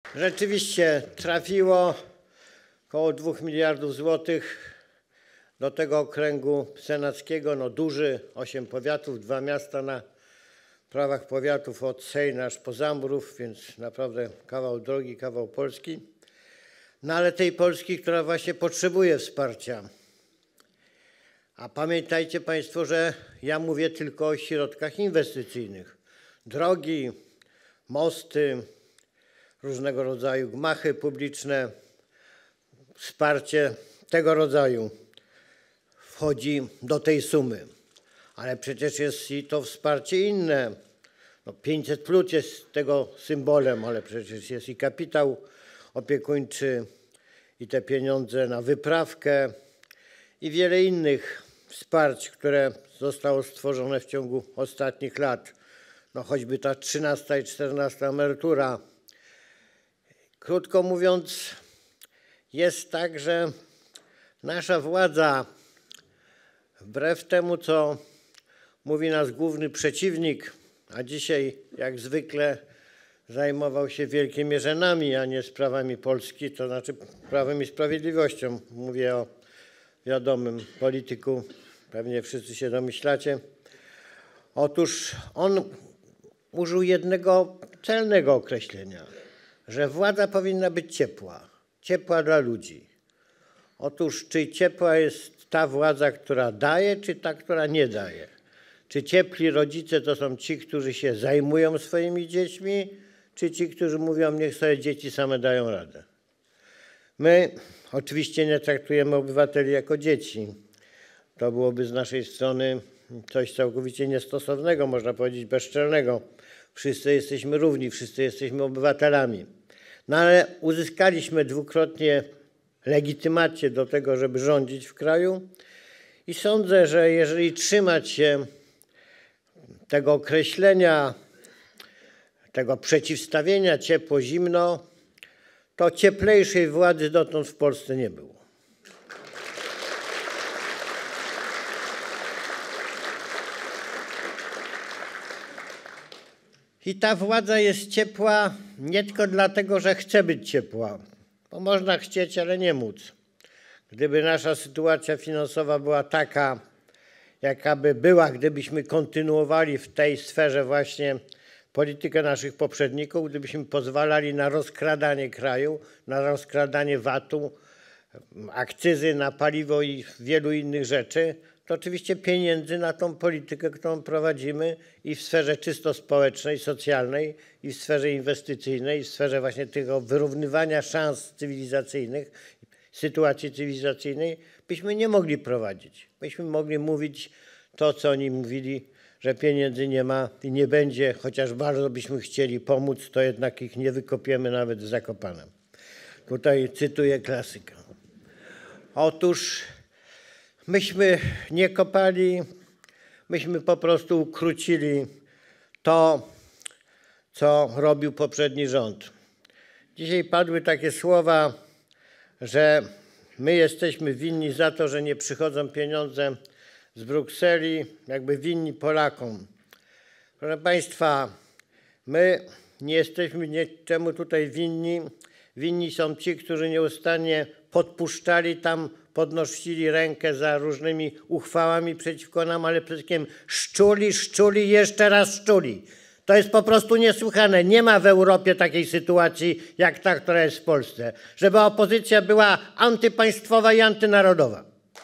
Rzeczywiście trafiło około 2 miliardów złotych do tego okręgu senackiego, no duży, 8 powiatów, 2 miasta na prawach powiatów od Sejna aż po Zambrów, więc naprawdę kawał drogi, kawał Polski. No ale tej Polski, która właśnie potrzebuje wsparcia. A pamiętajcie Państwo, że ja mówię tylko o środkach inwestycyjnych. Drogi, mosty, różnego rodzaju gmachy publiczne, wsparcie tego rodzaju wchodzi do tej sumy. Ale przecież jest i to wsparcie inne. No 500+ jest tego symbolem, ale przecież jest i kapitał opiekuńczy, i te pieniądze na wyprawkę, i wiele innych wsparć, które zostało stworzone w ciągu ostatnich lat. No choćby ta 13. i 14. emerytura. Krótko mówiąc, jest tak, że nasza władza, wbrew temu, co mówi nasz główny przeciwnik, a dzisiaj jak zwykle zajmował się w wielkiej mierze nami, a nie sprawami Polski, to znaczy Prawem i Sprawiedliwością. Mówię o wiadomym polityku, pewnie wszyscy się domyślacie. Otóż on użył jednego celnego określenia, że władza powinna być ciepła, ciepła dla ludzi. Otóż czy ciepła jest ta władza, która daje, czy ta, która nie daje? Czy ciepli rodzice to są ci, którzy się zajmują swoimi dziećmi, czy ci, którzy mówią, niech sobie dzieci same dają radę? My oczywiście nie traktujemy obywateli jako dzieci. To byłoby z naszej strony coś całkowicie niestosownego, można powiedzieć bezczelnego. Wszyscy jesteśmy równi, wszyscy jesteśmy obywatelami. No ale uzyskaliśmy dwukrotnie legitymację do tego, żeby rządzić w kraju i sądzę, że jeżeli trzymać się tego określenia, tego przeciwstawienia ciepło-zimno, to cieplejszej władzy dotąd w Polsce nie było. I ta władza jest ciepła nie tylko dlatego, że chce być ciepła, bo można chcieć, ale nie móc. Gdyby nasza sytuacja finansowa była taka, jaka by była, gdybyśmy kontynuowali w tej sferze właśnie politykę naszych poprzedników, gdybyśmy pozwalali na rozkradanie kraju, na rozkradanie VAT-u, akcyzy na paliwo i wielu innych rzeczy, to oczywiście pieniędzy na tą politykę, którą prowadzimy i w sferze czysto społecznej, socjalnej, i w sferze inwestycyjnej, i w sferze właśnie tego wyrównywania szans cywilizacyjnych, sytuacji cywilizacyjnej, byśmy nie mogli prowadzić. Byśmy mogli mówić to, co oni mówili, że pieniędzy nie ma i nie będzie, chociaż bardzo byśmy chcieli pomóc, to jednak ich nie wykopiemy nawet w Zakopanem. Tutaj cytuję klasyka. Otóż myśmy nie kopali, myśmy po prostu ukrócili to, co robił poprzedni rząd. Dzisiaj padły takie słowa, że my jesteśmy winni za to, że nie przychodzą pieniądze z Brukseli, jakby winni Polakom. Proszę Państwa, my nie jesteśmy niczemu tutaj winni. Winni są ci, którzy nieustannie podpuszczali tam, podnosili rękę za różnymi uchwałami przeciwko nam, ale przede wszystkim szczuli, jeszcze raz szczuli. To jest po prostu niesłychane. Nie ma w Europie takiej sytuacji jak ta, która jest w Polsce, żeby opozycja była antypaństwowa i antynarodowa.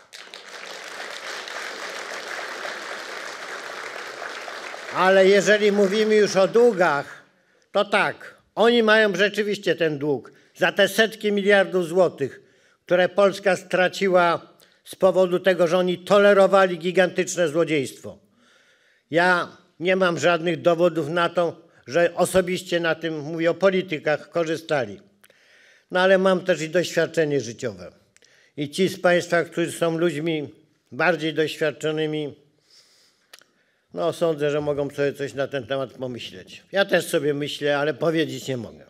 Ale jeżeli mówimy już o długach, to tak, oni mają rzeczywiście ten dług za te setki miliardów złotych, które Polska straciła z powodu tego, że oni tolerowali gigantyczne złodziejstwo. Ja nie mam żadnych dowodów na to, że osobiście na tym, mówię o politykach, korzystali. No ale mam też i doświadczenie życiowe. I ci z Państwa, którzy są ludźmi bardziej doświadczonymi, no sądzę, że mogą sobie coś na ten temat pomyśleć. Ja też sobie myślę, ale powiedzieć nie mogę.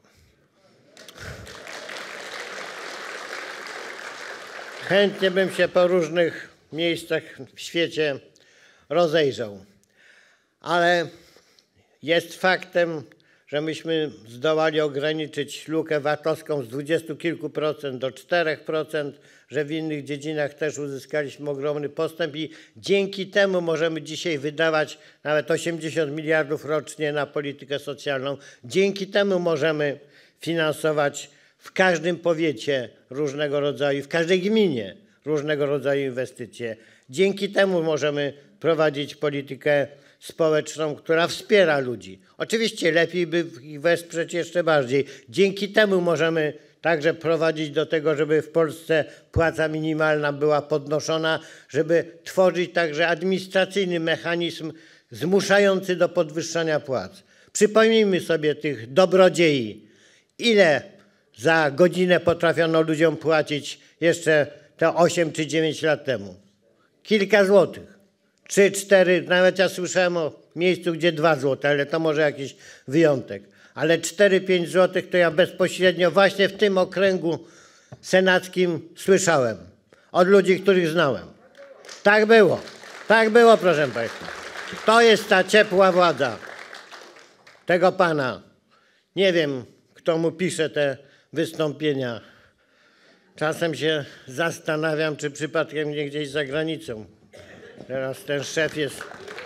Chętnie bym się po różnych miejscach w świecie rozejrzał. Ale jest faktem, że myśmy zdołali ograniczyć lukę VAT-owską z 20 kilku procent do 4%, że w innych dziedzinach też uzyskaliśmy ogromny postęp i dzięki temu możemy dzisiaj wydawać nawet 80 miliardów rocznie na politykę socjalną. Dzięki temu możemy finansować w każdym powiecie różnego rodzaju, w każdej gminie różnego rodzaju inwestycje. Dzięki temu możemy prowadzić politykę społeczną, która wspiera ludzi. Oczywiście lepiej by ich wesprzeć jeszcze bardziej. Dzięki temu możemy także prowadzić do tego, żeby w Polsce płaca minimalna była podnoszona, żeby tworzyć także administracyjny mechanizm zmuszający do podwyższania płac. Przypomnijmy sobie tych dobrodziei. Ile za godzinę potrafiono ludziom płacić jeszcze te 8 czy 9 lat temu? Kilka złotych. 3, 4, nawet ja słyszałem o miejscu, gdzie 2 zł, ale to może jakiś wyjątek. Ale 4-5 zł to ja bezpośrednio właśnie w tym okręgu senackim słyszałem. Od ludzi, których znałem. Tak było, proszę państwa. To jest ta ciepła władza tego pana. Nie wiem, kto mu pisze te wystąpienia. Czasem się zastanawiam, czy przypadkiem nie gdzieś za granicą. Teraz ten szef jest...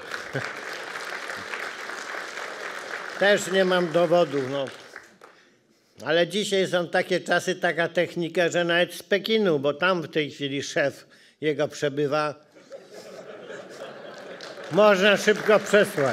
Też nie mam dowodów, no. Ale dzisiaj są takie czasy, taka technika, że nawet z Pekinu, bo tam w tej chwili szef jego przebywa, można szybko przesłać.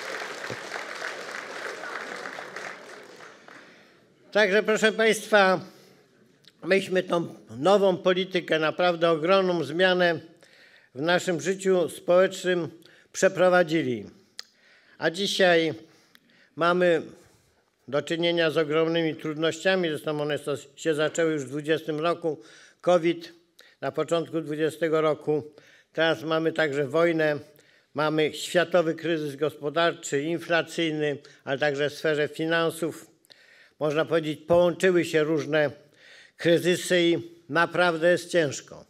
Także proszę państwa, myśmy tą nową politykę, naprawdę ogromną zmianę w naszym życiu społecznym przeprowadzili. A dzisiaj mamy do czynienia z ogromnymi trudnościami, zresztą one się zaczęły już w 2020 roku, COVID na początku 2020 roku. Teraz mamy także wojnę, mamy światowy kryzys gospodarczy, inflacyjny, ale także w sferze finansów. Można powiedzieć, połączyły się różne kryzysy i naprawdę jest ciężko.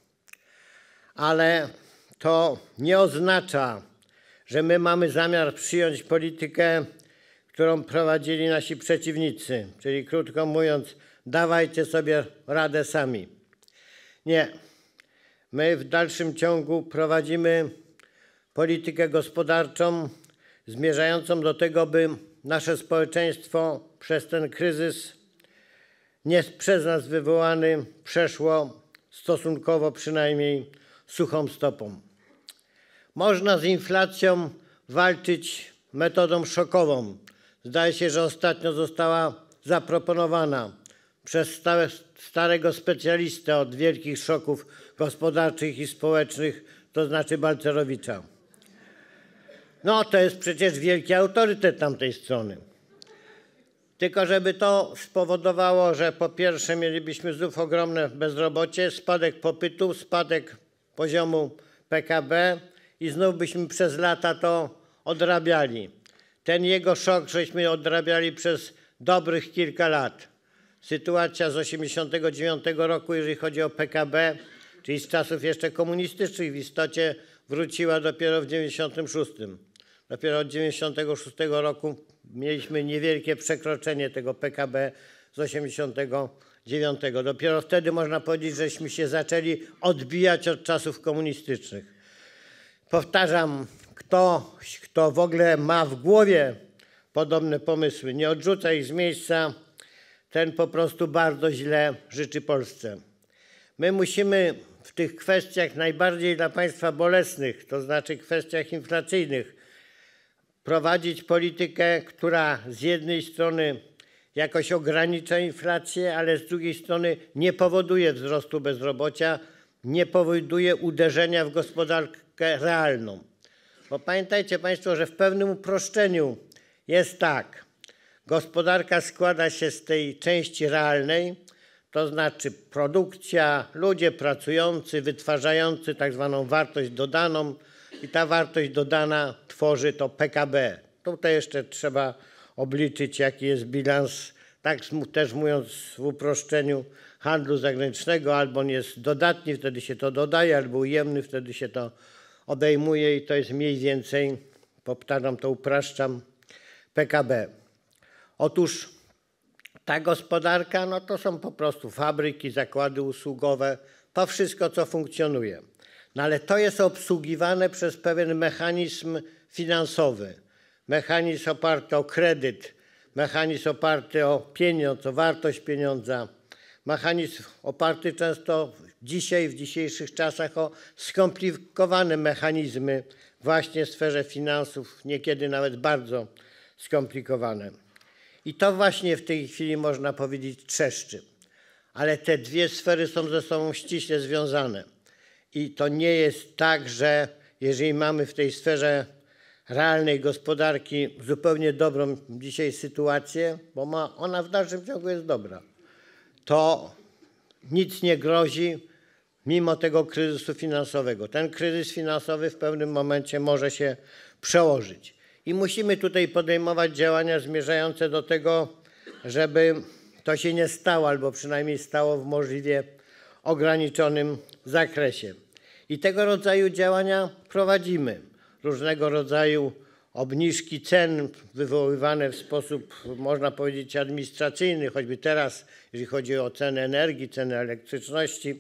Ale to nie oznacza, że my mamy zamiar przyjąć politykę, którą prowadzili nasi przeciwnicy, czyli krótko mówiąc, dawajcie sobie radę sami. Nie. My w dalszym ciągu prowadzimy politykę gospodarczą zmierzającą do tego, by nasze społeczeństwo przez ten kryzys nie przez nas wywołany przeszło stosunkowo przynajmniej suchą stopą. Można z inflacją walczyć metodą szokową. Zdaje się, że ostatnio została zaproponowana przez starego specjalistę od wielkich szoków gospodarczych i społecznych, to znaczy Balcerowicza. No to jest przecież wielki autorytet tamtej strony. Tylko żeby to spowodowało, że po pierwsze mielibyśmy znów ogromne bezrobocie, spadek popytu, spadek poziomu PKB i znów byśmy przez lata to odrabiali. Ten jego szok żeśmy odrabiali przez dobrych kilka lat. Sytuacja z 1989 roku, jeżeli chodzi o PKB, czyli z czasów jeszcze komunistycznych, w istocie wróciła dopiero w 1996. Dopiero od 1996 roku mieliśmy niewielkie przekroczenie tego PKB z 1989. Dopiero wtedy można powiedzieć, żeśmy się zaczęli odbijać od czasów komunistycznych. Powtarzam, kto w ogóle ma w głowie podobne pomysły, nie odrzuca ich z miejsca, ten po prostu bardzo źle życzy Polsce. My musimy w tych kwestiach najbardziej dla państwa bolesnych, to znaczy kwestiach inflacyjnych, prowadzić politykę, która z jednej strony jakoś ogranicza inflację, ale z drugiej strony nie powoduje wzrostu bezrobocia, nie powoduje uderzenia w gospodarkę realną. Bo pamiętajcie państwo, że w pewnym uproszczeniu jest tak. Gospodarka składa się z tej części realnej, to znaczy produkcja, ludzie pracujący, wytwarzający tak zwaną wartość dodaną i ta wartość dodana tworzy to PKB. Tutaj jeszcze trzeba obliczyć, jaki jest bilans, tak też mówiąc w uproszczeniu, handlu zagranicznego, albo on jest dodatni, wtedy się to dodaje, albo ujemny, wtedy się to odejmuje i to jest mniej więcej, powtarzam to, upraszczam, PKB. Otóż ta gospodarka no to są po prostu fabryki, zakłady usługowe, to wszystko, co funkcjonuje. No ale to jest obsługiwane przez pewien mechanizm finansowy, mechanizm oparty o kredyt, mechanizm oparty o pieniądz, o wartość pieniądza, mechanizm oparty często dzisiaj, w dzisiejszych czasach o skomplikowane mechanizmy właśnie w sferze finansów, niekiedy nawet bardzo skomplikowane. I to właśnie w tej chwili można powiedzieć trzeszczy. Ale te dwie sfery są ze sobą ściśle związane. I to nie jest tak, że jeżeli mamy w tej sferze realnej gospodarki zupełnie dobrą dzisiaj sytuację, bo ona w dalszym ciągu jest dobra, to nic nie grozi mimo tego kryzysu finansowego. Ten kryzys finansowy w pewnym momencie może się przełożyć. I musimy tutaj podejmować działania zmierzające do tego, żeby to się nie stało, albo przynajmniej stało w możliwie ograniczonym zakresie. I tego rodzaju działania prowadzimy. Różnego rodzaju obniżki cen wywoływane w sposób, można powiedzieć, administracyjny, choćby teraz, jeżeli chodzi o ceny energii, ceny elektryczności.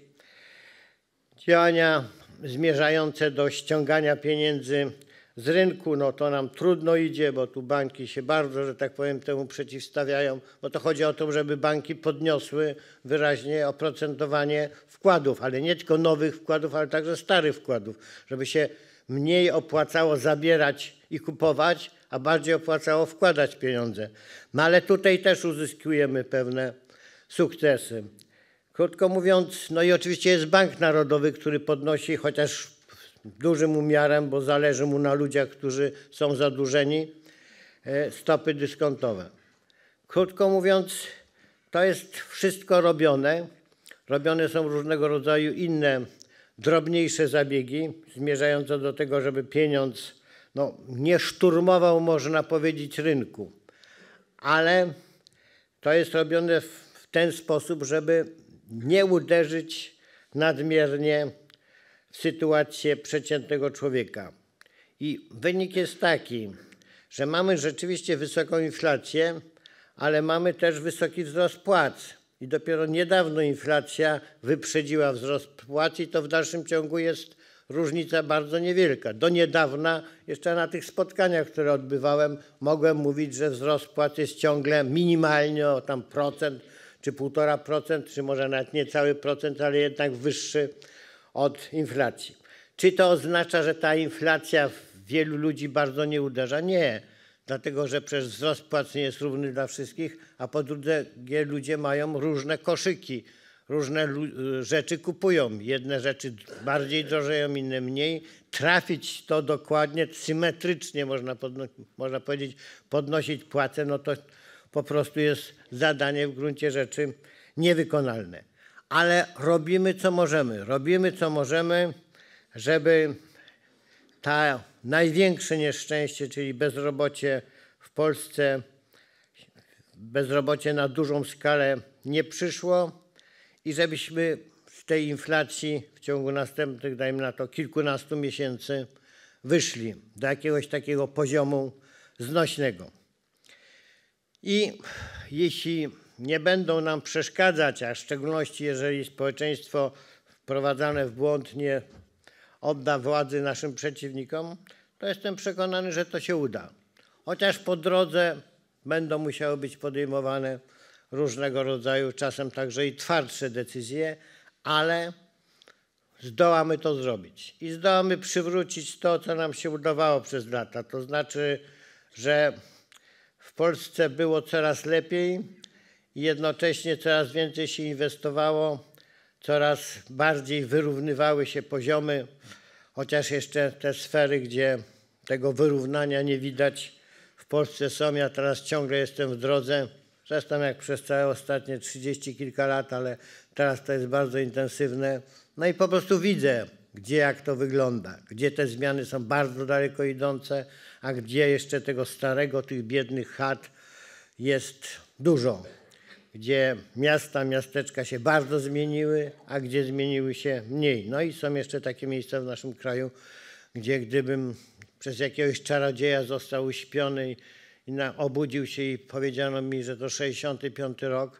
Działania zmierzające do ściągania pieniędzy z rynku, no to nam trudno idzie, bo tu banki się bardzo, że tak powiem, temu przeciwstawiają, bo to chodzi o to, żeby banki podniosły wyraźnie oprocentowanie wkładów, ale nie tylko nowych wkładów, ale także starych wkładów, żeby się mniej opłacało zabierać i kupować, a bardziej opłacało wkładać pieniądze. No ale tutaj też uzyskujemy pewne sukcesy. Krótko mówiąc, no i oczywiście jest Bank Narodowy, który podnosi chociaż dużym umiarem, bo zależy mu na ludziach, którzy są zadłużeni, stopy dyskontowe. Krótko mówiąc, to jest wszystko robione. Robione są różnego rodzaju inne, drobniejsze zabiegi zmierzające do tego, żeby pieniądz nie szturmował, można powiedzieć, rynku. Ale to jest robione w ten sposób, żeby nie uderzyć nadmiernie w sytuację przeciętnego człowieka. I wynik jest taki, że mamy rzeczywiście wysoką inflację, ale mamy też wysoki wzrost płac. I dopiero niedawno inflacja wyprzedziła wzrost płac i to w dalszym ciągu jest różnica bardzo niewielka. Do niedawna, jeszcze na tych spotkaniach, które odbywałem, mogłem mówić, że wzrost płac jest ciągle minimalnie o tam procent, czy 1,5%, czy może nawet nie cały procent, ale jednak wyższy od inflacji. Czy to oznacza, że ta inflacja wielu ludzi bardzo nie uderza? Nie, dlatego że przecież wzrost płac nie jest równy dla wszystkich, a po drugie ludzie mają różne koszyki, różne rzeczy kupują. Jedne rzeczy bardziej drożeją, inne mniej. Trafić to dokładnie, symetrycznie można powiedzieć, podnosić płace, no to po prostu jest zadanie w gruncie rzeczy niewykonalne. Ale robimy co możemy. Robimy co możemy, żeby to największe nieszczęście, czyli bezrobocie w Polsce, bezrobocie na dużą skalę nie przyszło i żebyśmy z tej inflacji w ciągu następnych, dajmy na to, kilkunastu miesięcy wyszli do jakiegoś takiego poziomu znośnego. I jeśli nie będą nam przeszkadzać, a w szczególności jeżeli społeczeństwo wprowadzane w błąd nie odda władzy naszym przeciwnikom, to jestem przekonany, że to się uda. Chociaż po drodze będą musiały być podejmowane różnego rodzaju, czasem także i twardsze decyzje, ale zdołamy to zrobić. I zdołamy przywrócić to, co nam się udawało przez lata. To znaczy, że w Polsce było coraz lepiej i jednocześnie coraz więcej się inwestowało, coraz bardziej wyrównywały się poziomy, chociaż jeszcze te sfery, gdzie tego wyrównania nie widać, w Polsce są. Ja teraz ciągle jestem w drodze, zresztą jak przez całe ostatnie 30 kilka lat, ale teraz to jest bardzo intensywne. No i po prostu widzę, gdzie jak to wygląda, gdzie te zmiany są bardzo daleko idące, a gdzie jeszcze tego starego, tych biednych chat jest dużo. Gdzie miasta, miasteczka się bardzo zmieniły, a gdzie zmieniły się mniej. No i są jeszcze takie miejsca w naszym kraju, gdzie gdybym przez jakiegoś czarodzieja został uśpiony obudził się i powiedziano mi, że to 65 rok,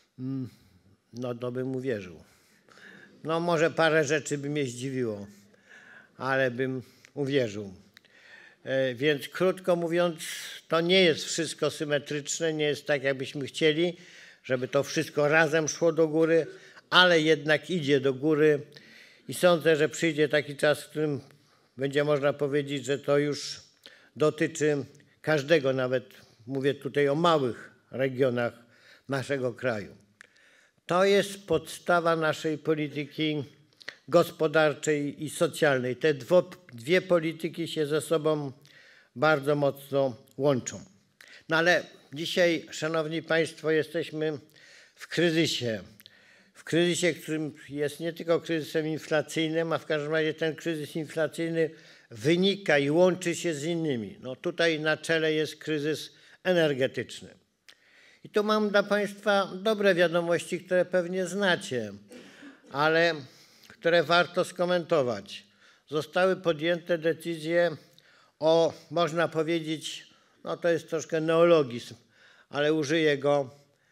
no to bym uwierzył. No może parę rzeczy by mnie zdziwiło, ale bym uwierzył. Więc krótko mówiąc, to nie jest wszystko symetryczne, nie jest tak, jakbyśmy chcieli, żeby to wszystko razem szło do góry, ale jednak idzie do góry i sądzę, że przyjdzie taki czas, w którym będzie można powiedzieć, że to już dotyczy każdego, nawet mówię tutaj o małych regionach naszego kraju. To jest podstawa naszej polityki gospodarczej i socjalnej. Te dwie polityki się ze sobą bardzo mocno łączą. No ale dzisiaj, szanowni państwo, jesteśmy w kryzysie. W kryzysie, którym jest nie tylko kryzysem inflacyjnym, a w każdym razie ten kryzys inflacyjny wynika i łączy się z innymi. No tutaj na czele jest kryzys energetyczny. I tu mam dla państwa dobre wiadomości, które pewnie znacie, ale które warto skomentować. Zostały podjęte decyzje o, można powiedzieć, no to jest troszkę neologizm, ale użyję go,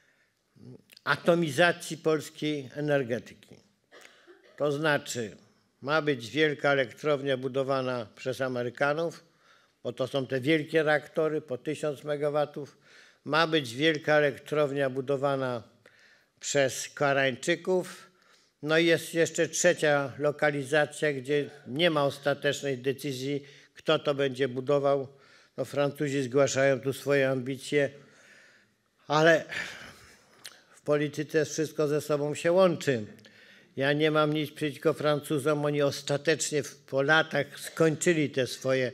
atomizacji polskiej energetyki. To znaczy, ma być wielka elektrownia budowana przez Amerykanów, bo to są te wielkie reaktory po 1000 MW. Ma być wielka elektrownia budowana przez Koreańczyków. No i jest jeszcze trzecia lokalizacja, gdzie nie ma ostatecznej decyzji, kto to będzie budował. No Francuzi zgłaszają tu swoje ambicje, ale w polityce wszystko ze sobą się łączy. Ja nie mam nic przeciwko Francuzom, oni ostatecznie po latach skończyli te swoje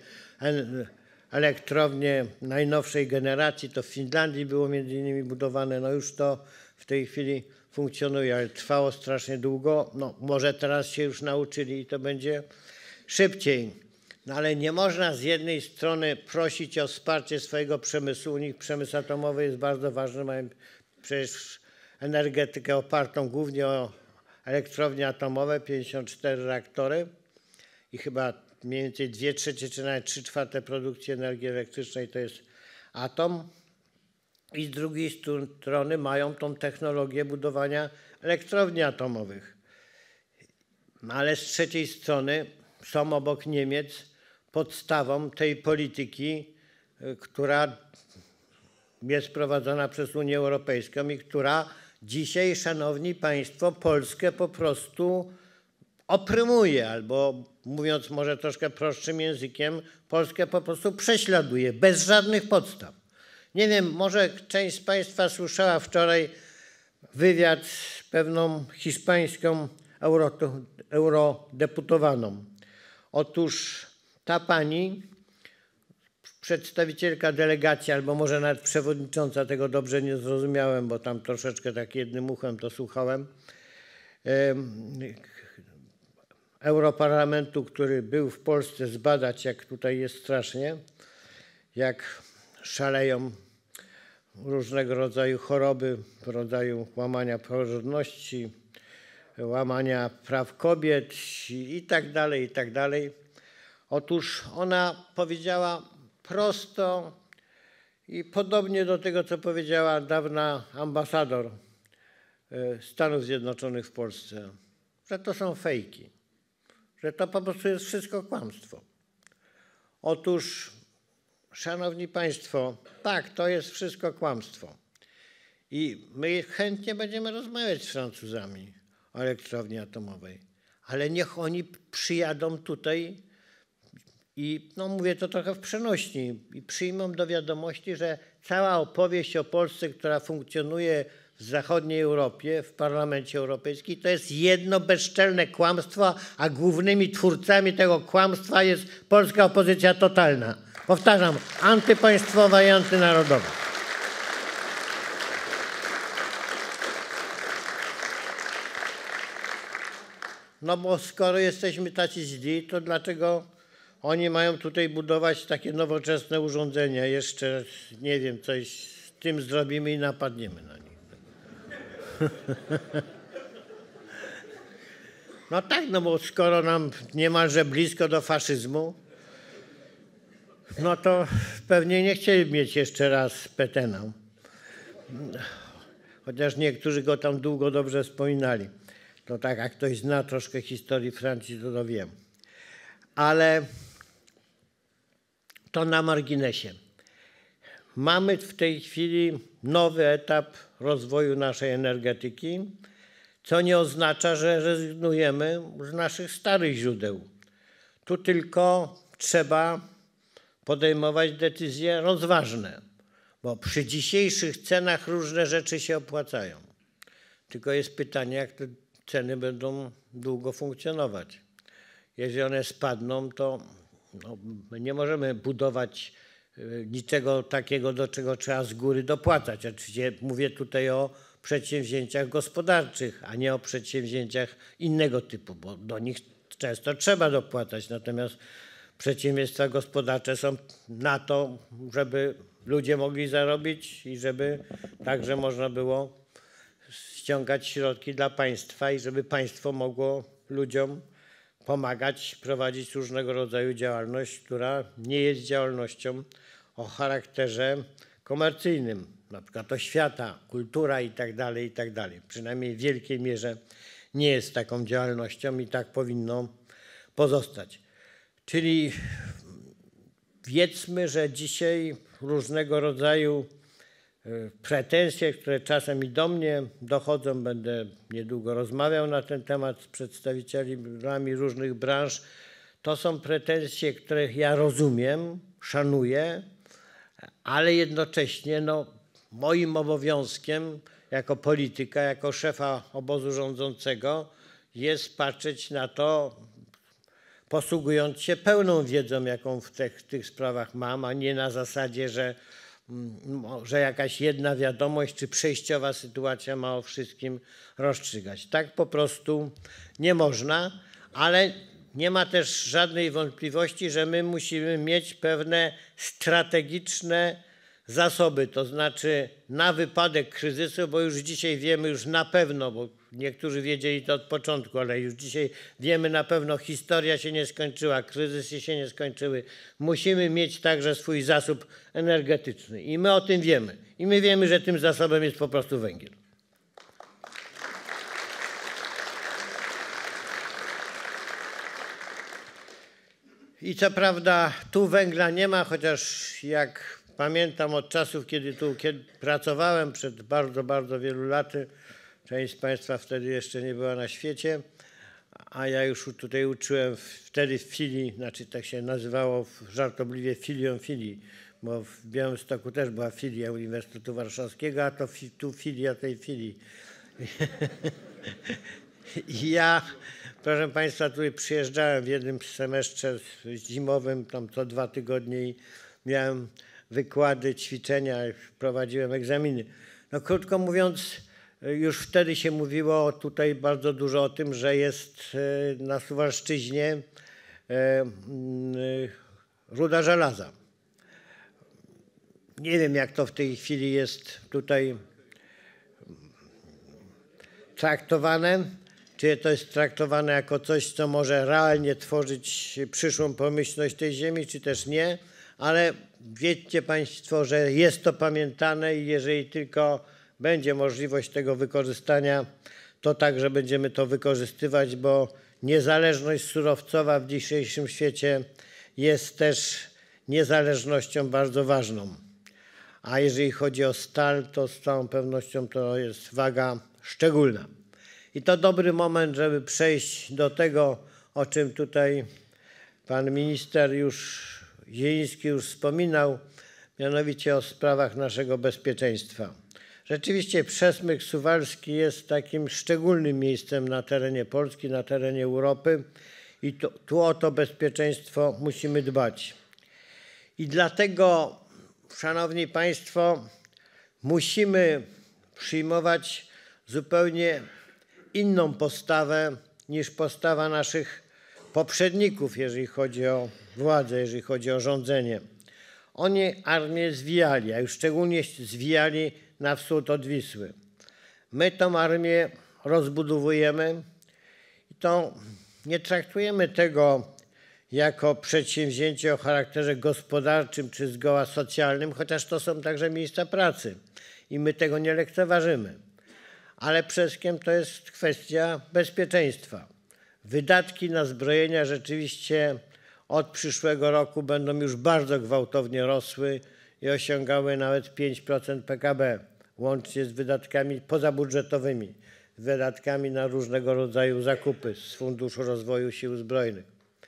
elektrownie najnowszej generacji. To w Finlandii było między innymi budowane, no już to w tej chwili funkcjonuje, ale trwało strasznie długo. No może teraz się już nauczyli i to będzie szybciej. No ale nie można z jednej strony prosić o wsparcie swojego przemysłu. U nich przemysł atomowy jest bardzo ważny, mają przecież energetykę opartą głównie o elektrownie atomowe, 54 reaktory i chyba mniej więcej 2/3 czy nawet 3/4 produkcji energii elektrycznej to jest atom. I z drugiej strony mają tą technologię budowania elektrowni atomowych. No ale z trzeciej strony są obok Niemiec podstawą tej polityki, która jest prowadzona przez Unię Europejską i która dzisiaj, szanowni państwo, Polskę po prostu oprymuje, albo mówiąc może troszkę prostszym językiem, Polskę po prostu prześladuje bez żadnych podstaw. Nie wiem, może część z państwa słyszała wczoraj wywiad z pewną hiszpańską eurodeputowaną. Otóż ta pani, przedstawicielka delegacji, albo może nawet przewodnicząca, tego dobrze nie zrozumiałem, bo tam troszeczkę tak jednym uchem to słuchałem, Europarlamentu, który był w Polsce zbadać, jak tutaj jest strasznie, jak szaleją różnego rodzaju choroby w rodzaju łamania praworządności, łamania praw kobiet i tak dalej, i tak dalej. Otóż ona powiedziała prosto i podobnie do tego, co powiedziała dawna ambasador Stanów Zjednoczonych w Polsce, że to są fejki, że to po prostu jest wszystko kłamstwo. Otóż, szanowni państwo, tak, to jest wszystko kłamstwo. I my chętnie będziemy rozmawiać z Francuzami o elektrowni atomowej, ale niech oni przyjadą tutaj i, no mówię to trochę w przenośni, i przyjmą do wiadomości, że cała opowieść o Polsce, która funkcjonuje w zachodniej Europie, w Parlamencie Europejskim, to jest jedno bezczelne kłamstwo, a głównymi twórcami tego kłamstwa jest polska opozycja totalna. Powtarzam, antypaństwowa i antynarodowa. No bo skoro jesteśmy tacy źli, to dlaczego oni mają tutaj budować takie nowoczesne urządzenia? Jeszcze, nie wiem, coś z tym zrobimy i napadniemy na nich. No tak, no bo skoro nam niemalże blisko do faszyzmu, no to pewnie nie chcieli mieć jeszcze raz Petena. Chociaż niektórzy go tam długo dobrze wspominali. To tak, jak ktoś zna troszkę historii Francji, to wiem. Ale to na marginesie. Mamy w tej chwili nowy etap rozwoju naszej energetyki, co nie oznacza, że rezygnujemy z naszych starych źródeł. Tu tylko trzeba podejmować decyzje rozważne, bo przy dzisiejszych cenach różne rzeczy się opłacają. Tylko jest pytanie, jak te ceny będą długo funkcjonować. Jeżeli one spadną, to my nie możemy budować niczego takiego, do czego trzeba z góry dopłacać. Oczywiście mówię tutaj o przedsięwzięciach gospodarczych, a nie o przedsięwzięciach innego typu, bo do nich często trzeba dopłacać. Natomiast przedsiębiorstwa gospodarcze są na to, żeby ludzie mogli zarobić i żeby także można było ściągać środki dla państwa i żeby państwo mogło ludziom pomagać, prowadzić różnego rodzaju działalność, która nie jest działalnością o charakterze komercyjnym, na przykład oświata, kultura i tak dalej. Przynajmniej w wielkiej mierze nie jest taką działalnością i tak powinno pozostać. Czyli wiedzmy, że dzisiaj różnego rodzaju pretensje, które czasem i do mnie dochodzą, będę niedługo rozmawiał na ten temat z przedstawicielami różnych branż, to są pretensje, których ja rozumiem, szanuję, ale jednocześnie moim obowiązkiem jako polityka, jako szefa obozu rządzącego jest patrzeć na to, posługując się pełną wiedzą, jaką w tych sprawach mam, a nie na zasadzie, że jakaś jedna wiadomość czy przejściowa sytuacja ma o wszystkim rozstrzygać. Tak po prostu nie można, ale nie ma też żadnej wątpliwości, że my musimy mieć pewne strategiczne zasoby, to znaczy na wypadek kryzysu, bo już dzisiaj wiemy już na pewno, bo niektórzy wiedzieli to od początku, ale już dzisiaj wiemy na pewno, historia się nie skończyła, kryzysy się nie skończyły. Musimy mieć także swój zasób energetyczny i my o tym wiemy. I my wiemy, że tym zasobem jest po prostu węgiel. I co prawda tu węgla nie ma, chociaż jak pamiętam od czasów, kiedy pracowałem przed bardzo, bardzo wielu laty, część z Państwa wtedy jeszcze nie była na świecie, a ja już tutaj uczyłem wtedy w filii, znaczy tak się nazywało żartobliwie filią filii, bo w Białymstoku też była filia Uniwersytetu Warszawskiego, a to tu filia tej filii. I ja, proszę Państwa, tutaj przyjeżdżałem w jednym semestrze zimowym, tam co 2 tygodnie i miałem wykłady, ćwiczenia, prowadziłem egzaminy. Krótko mówiąc, już wtedy się mówiło tutaj bardzo dużo o tym, że jest na Suwalszczyźnie ruda żelaza. Nie wiem, jak to w tej chwili jest tutaj traktowane, czy to jest traktowane jako coś, co może realnie tworzyć przyszłą pomyślność tej ziemi, czy też nie, ale wiedzcie Państwo, że jest to pamiętane i jeżeli tylko będzie możliwość tego wykorzystania, to także będziemy to wykorzystywać, bo niezależność surowcowa w dzisiejszym świecie jest też niezależnością bardzo ważną. A jeżeli chodzi o stal, to z całą pewnością to jest waga szczególna. I to dobry moment, żeby przejść do tego, o czym tutaj pan minister Zieliński już wspominał, mianowicie o sprawach naszego bezpieczeństwa. Rzeczywiście Przesmyk Suwalski jest takim szczególnym miejscem na terenie Polski, na terenie Europy i tu o to bezpieczeństwo musimy dbać. I dlatego, szanowni państwo, musimy przyjmować zupełnie inną postawę niż postawa naszych poprzedników, jeżeli chodzi o władzę, jeżeli chodzi o rządzenie. Oni armię zwijali, a już szczególnie zwijali na wschód od Wisły. My tą armię rozbudowujemy i to nie traktujemy tego jako przedsięwzięcie o charakterze gospodarczym czy zgoła socjalnym, chociaż to są także miejsca pracy i my tego nie lekceważymy. Ale przede wszystkim to jest kwestia bezpieczeństwa. Wydatki na zbrojenia rzeczywiście od przyszłego roku będą już bardzo gwałtownie rosły i osiągały nawet 5% PKB, łącznie z wydatkami pozabudżetowymi, wydatkami na różnego rodzaju zakupy z Funduszu Rozwoju Sił Zbrojnych.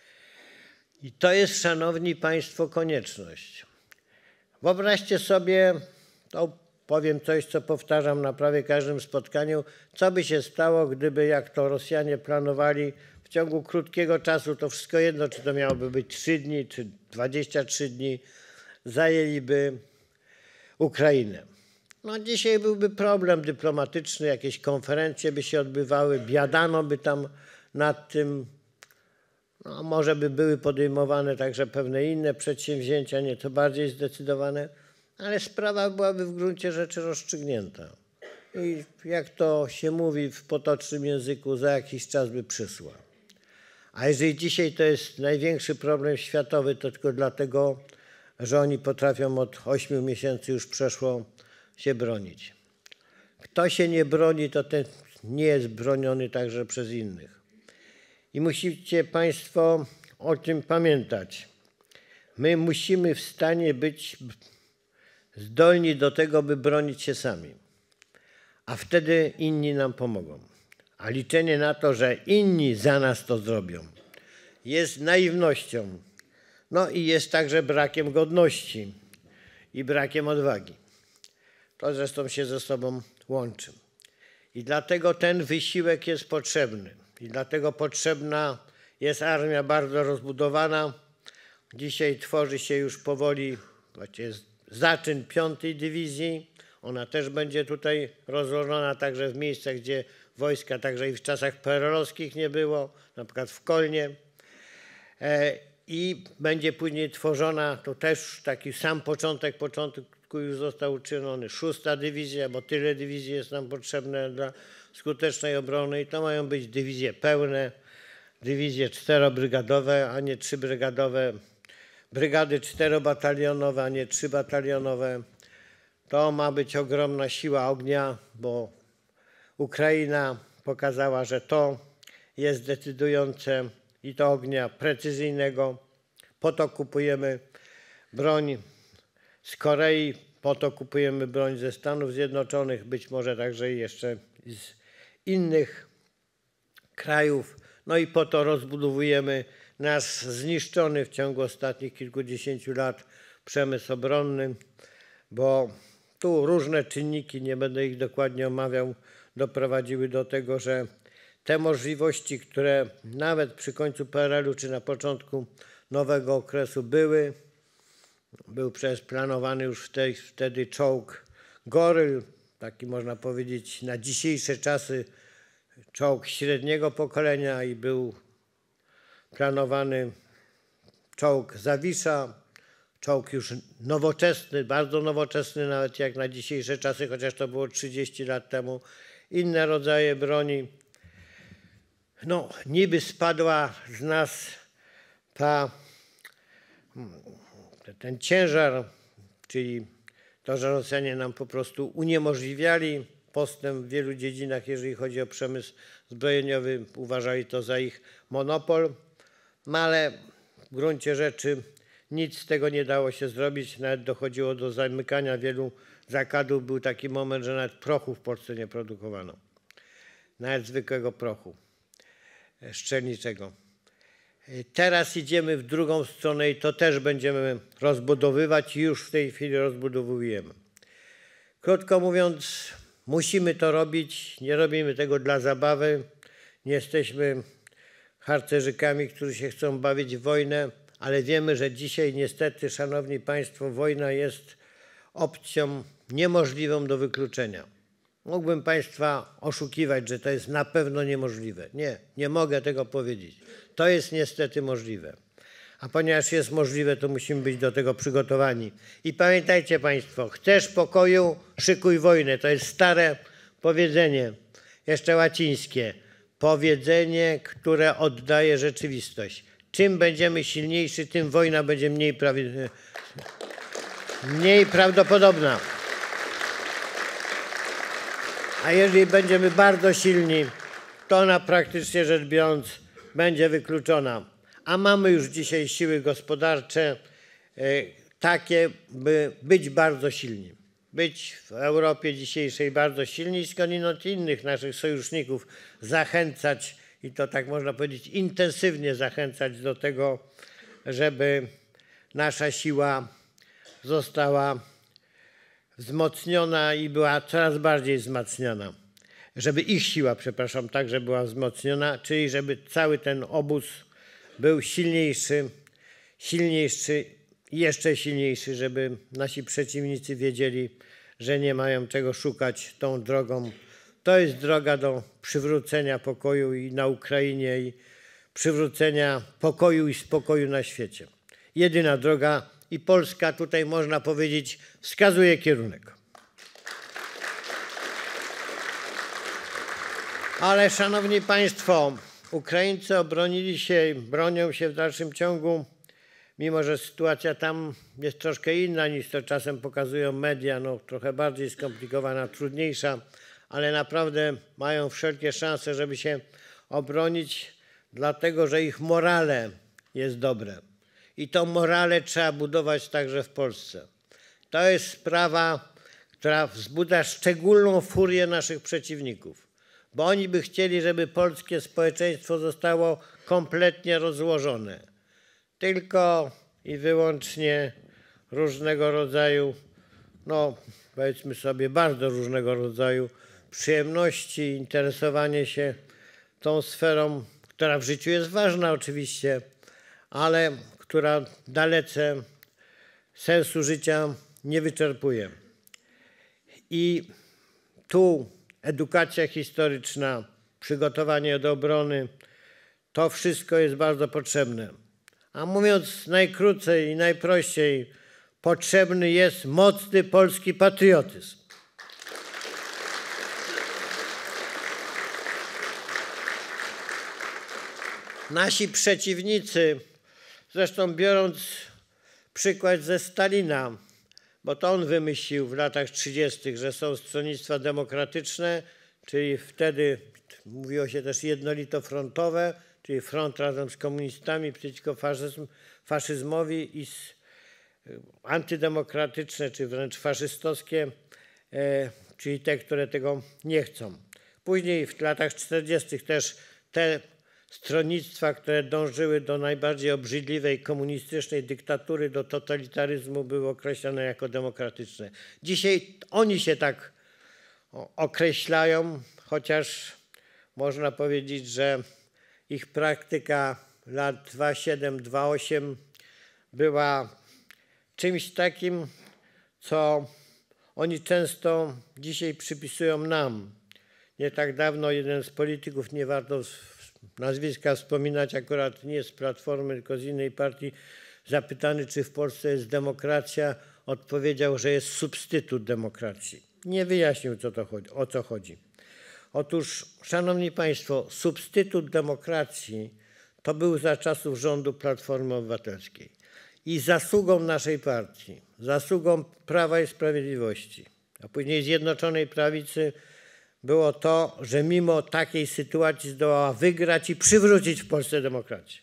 I to jest, szanowni państwo, konieczność. Wyobraźcie sobie, to powiem coś, co powtarzam na prawie każdym spotkaniu, co by się stało, gdyby, jak to Rosjanie planowali, w ciągu krótkiego czasu, to wszystko jedno, czy to miałoby być 3 dni, czy 23 dni, zajęliby Ukrainę. No dzisiaj byłby problem dyplomatyczny, jakieś konferencje by się odbywały, biadano by tam nad tym, no może by były podejmowane także pewne inne przedsięwzięcia, nieco bardziej zdecydowane, ale sprawa byłaby w gruncie rzeczy rozstrzygnięta. I jak to się mówi w potocznym języku, za jakiś czas by przysła. A jeżeli dzisiaj to jest największy problem światowy, to tylko dlatego, że oni potrafią od 8 miesięcy już przeszło się bronić. Kto się nie broni, to ten nie jest broniony także przez innych. I musicie państwo o tym pamiętać. My musimy w stanie być zdolni do tego, by bronić się sami. A wtedy inni nam pomogą. A liczenie na to, że inni za nas to zrobią, jest naiwnością. No i jest także brakiem godności i brakiem odwagi. To zresztą się ze sobą łączy. I dlatego ten wysiłek jest potrzebny. I dlatego potrzebna jest armia bardzo rozbudowana. Dzisiaj tworzy się już powoli, właściwie zaczyn 5. dywizji. Ona też będzie tutaj rozłożona także w miejscach, gdzie wojska także i w czasach PRL-owskich nie było, na przykład w Kolnie. I będzie później tworzona, to też taki sam początek już został uczyniony, 6. dywizja, bo tyle dywizji jest nam potrzebne dla skutecznej obrony i to mają być dywizje pełne, dywizje 4-brygadowe, a nie 3-brygadowe, brygady 4-batalionowe, a nie 3-batalionowe. To ma być ogromna siła ognia, bo Ukraina pokazała, że to jest decydujące i to ognia precyzyjnego. Po to kupujemy broń z Korei, po to kupujemy broń ze Stanów Zjednoczonych, być może także i jeszcze z innych krajów. No i po to rozbudowujemy nasz zniszczony w ciągu ostatnich kilkudziesięciu lat przemysł obronny, bo tu różne czynniki, nie będę ich dokładnie omawiał, doprowadziły do tego, że te możliwości, które nawet przy końcu PRL-u czy na początku nowego okresu były, był przecież planowany już wtedy czołg Goryl, taki można powiedzieć na dzisiejsze czasy czołg średniego pokolenia i był planowany czołg Zawisza, czołg już nowoczesny, bardzo nowoczesny nawet jak na dzisiejsze czasy, chociaż to było 30 lat temu, inne rodzaje broni. No, niby spadła z nas ten ciężar, czyli to, że Rosjanie nam po prostu uniemożliwiali postęp w wielu dziedzinach, jeżeli chodzi o przemysł zbrojeniowy, uważali to za ich monopol, no ale w gruncie rzeczy nic z tego nie dało się zrobić, nawet dochodziło do zamykania wielu zakładów. Był taki moment, że nawet prochu w Polsce nie produkowano, nawet zwykłego prochu szczelniczego. Teraz idziemy w drugą stronę i to też będziemy rozbudowywać i już w tej chwili rozbudowujemy. Krótko mówiąc, musimy to robić, nie robimy tego dla zabawy, nie jesteśmy harcerzykami, którzy się chcą bawić w wojnę, ale wiemy, że dzisiaj niestety, szanowni państwo, wojna jest opcją niemożliwą do wykluczenia. Mógłbym państwa oszukiwać, że to jest na pewno niemożliwe. Nie, nie mogę tego powiedzieć. To jest niestety możliwe. A ponieważ jest możliwe, to musimy być do tego przygotowani. I pamiętajcie państwo, chcesz pokoju, szykuj wojnę. To jest stare powiedzenie, jeszcze łacińskie. Powiedzenie, które oddaje rzeczywistość. Czym będziemy silniejsi, tym wojna będzie mniej prawdopodobna. A jeżeli będziemy bardzo silni, to ona praktycznie rzecz biorąc będzie wykluczona. A mamy już dzisiaj siły gospodarcze takie, by być bardzo silni. Być w Europie dzisiejszej bardzo silni i skądinąd innych naszych sojuszników zachęcać, i to tak można powiedzieć intensywnie zachęcać do tego, żeby nasza siła została wzmocniona i była coraz bardziej wzmacniana. Żeby ich siła, przepraszam, także była wzmocniona, czyli żeby cały ten obóz był silniejszy, jeszcze silniejszy, żeby nasi przeciwnicy wiedzieli, że nie mają czego szukać tą drogą. To jest droga do przywrócenia pokoju i na Ukrainie i przywrócenia pokoju i spokoju na świecie. Jedyna droga i Polska tutaj można powiedzieć wskazuje kierunek. Ale szanowni państwo, Ukraińcy obronili się i bronią się w dalszym ciągu, mimo że sytuacja tam jest troszkę inna niż to czasem pokazują media, no trochę bardziej skomplikowana, trudniejsza, ale naprawdę mają wszelkie szanse, żeby się obronić, dlatego że ich morale jest dobre. I to morale trzeba budować także w Polsce. To jest sprawa, która wzbudza szczególną furię naszych przeciwników, bo oni by chcieli, żeby polskie społeczeństwo zostało kompletnie rozłożone. Tylko i wyłącznie różnego rodzaju, no powiedzmy sobie bardzo różnego rodzaju przyjemności, interesowanie się tą sferą, która w życiu jest ważna oczywiście, ale która dalece sensu życia nie wyczerpuje. I tu edukacja historyczna, przygotowanie do obrony, to wszystko jest bardzo potrzebne. A mówiąc najkrócej i najprościej, potrzebny jest mocny polski patriotyzm. Nasi przeciwnicy, zresztą biorąc przykład ze Stalina, bo to on wymyślił w latach 30., że są stronnictwa demokratyczne, czyli wtedy mówiło się też jednolitofrontowe, czyli front razem z komunistami przeciwko faszyzmowi, i antydemokratyczne, czy wręcz faszystowskie, czyli te, które tego nie chcą. Później w latach 40. też te stronnictwa, które dążyły do najbardziej obrzydliwej komunistycznej dyktatury, do totalitaryzmu, były określone jako demokratyczne. Dzisiaj oni się tak określają, chociaż można powiedzieć, że ich praktyka lat 27-28 była czymś takim, co oni często dzisiaj przypisują nam. Nie tak dawno jeden z polityków, nie warto nazwiska wspominać, akurat nie z Platformy, tylko z innej partii, zapytany, czy w Polsce jest demokracja, odpowiedział, że jest substytut demokracji. Nie wyjaśnił, o co chodzi. Otóż, szanowni państwo, substytut demokracji to był za czasów rządu Platformy Obywatelskiej. I zasługą naszej partii, zasługą Prawa i Sprawiedliwości, a później Zjednoczonej Prawicy było to, że mimo takiej sytuacji zdołała wygrać i przywrócić w Polsce demokrację.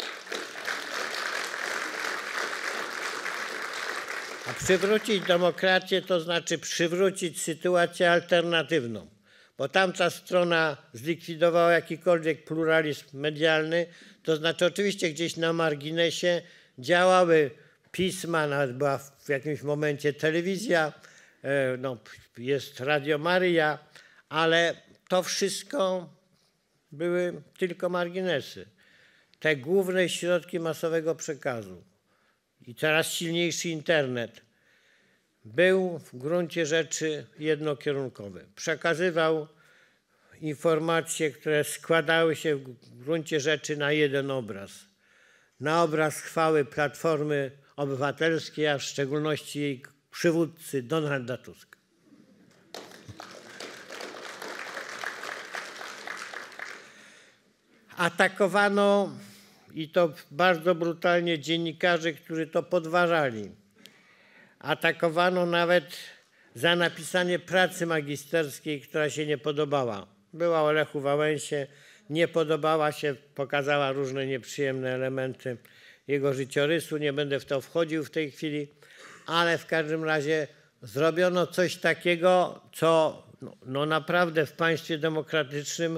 A przywrócić demokrację to znaczy przywrócić sytuację alternatywną, bo tamta strona zlikwidowała jakikolwiek pluralizm medialny, to znaczy oczywiście gdzieś na marginesie działały pisma, nawet była w jakimś momencie telewizja, no, jest Radio Maryja, ale to wszystko były tylko marginesy. Te główne środki masowego przekazu i coraz silniejszy internet był w gruncie rzeczy jednokierunkowy. Przekazywał informacje, które składały się w gruncie rzeczy na jeden obraz. Na obraz chwały Platformy Obywatelskiej, a w szczególności jej przywódcy Donalda Tuska. Atakowano i to bardzo brutalnie dziennikarzy, którzy to podważali. Atakowano nawet za napisanie pracy magisterskiej, która się nie podobała. Była o Lechu Wałęsie, nie podobała się, pokazała różne nieprzyjemne elementy jego życiorysu. Nie będę w to wchodził w tej chwili, ale w każdym razie zrobiono coś takiego, co no naprawdę w państwie demokratycznym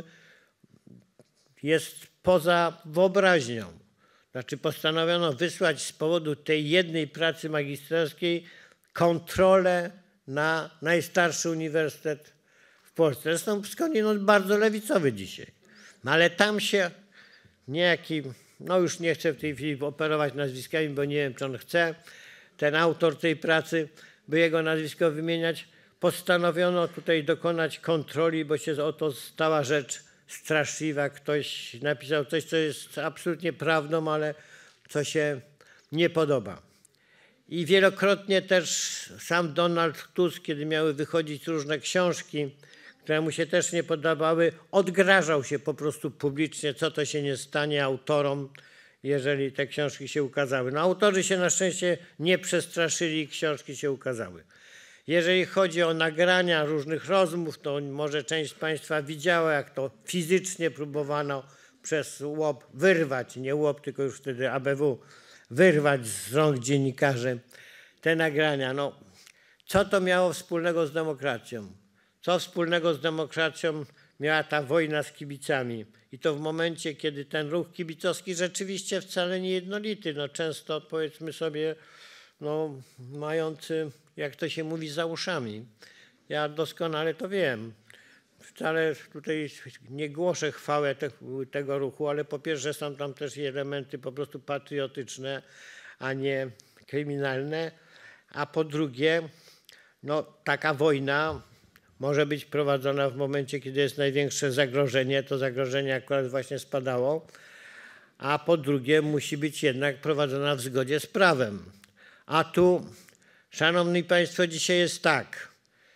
jest poza wyobraźnią. Znaczy postanowiono wysłać z powodu tej jednej pracy magisterskiej kontrolę na najstarszy uniwersytet w Polsce. Zresztą skądinąd bardzo lewicowy dzisiaj. No ale tam się niejaki, no już nie chcę w tej chwili operować nazwiskami, bo nie wiem, czy on chce, ten autor tej pracy, by jego nazwisko wymieniać, postanowiono tutaj dokonać kontroli, bo się oto stała rzecz straszliwa. Ktoś napisał coś, co jest absolutnie prawdą, ale co się nie podoba. I wielokrotnie też sam Donald Tusk, kiedy miały wychodzić różne książki, które mu się też nie podobały, odgrażał się po prostu publicznie, co to się nie stanie autorom, jeżeli te książki się ukazały. No autorzy się na szczęście nie przestraszyli i książki się ukazały. Jeżeli chodzi o nagrania różnych rozmów, to może część z Państwa widziała, jak to fizycznie próbowano przez łop wyrwać, nie łop, tylko już wtedy ABW, wyrwać z rąk dziennikarzy te nagrania. No, co to miało wspólnego z demokracją? Co wspólnego z demokracją miała ta wojna z kibicami? I to w momencie, kiedy ten ruch kibicowski rzeczywiście wcale nie jednolity, no często powiedzmy sobie, no mający, jak to się mówi, za uszami. Ja doskonale to wiem. Wcale tutaj nie głoszę chwałę tego ruchu, ale po pierwsze są tam też i elementy po prostu patriotyczne, a nie kryminalne, a po drugie, no taka wojna może być prowadzona w momencie, kiedy jest największe zagrożenie, to zagrożenie akurat właśnie spadało, a po drugie musi być jednak prowadzona w zgodzie z prawem. A tu, szanowni państwo, dzisiaj jest tak.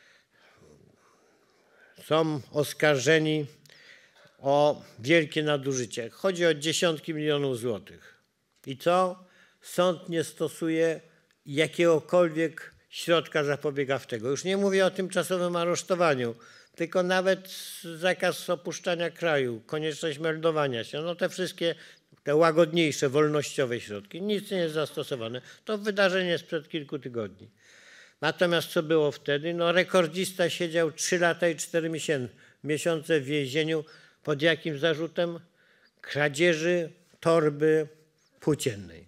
Są oskarżeni o wielkie nadużycie. Chodzi o dziesiątki milionów złotych. I co? Sąd nie stosuje jakiegokolwiek środka zapobiegawczego. Już nie mówię o tymczasowym aresztowaniu, tylko nawet zakaz opuszczania kraju, konieczność meldowania się. No te wszystkie, te łagodniejsze, wolnościowe środki. Nic nie jest zastosowane. To wydarzenie sprzed kilku tygodni. Natomiast co było wtedy? No rekordzista siedział 3 lata i 4 miesiące w więzieniu. Pod jakim zarzutem? Kradzieży torby płóciennej.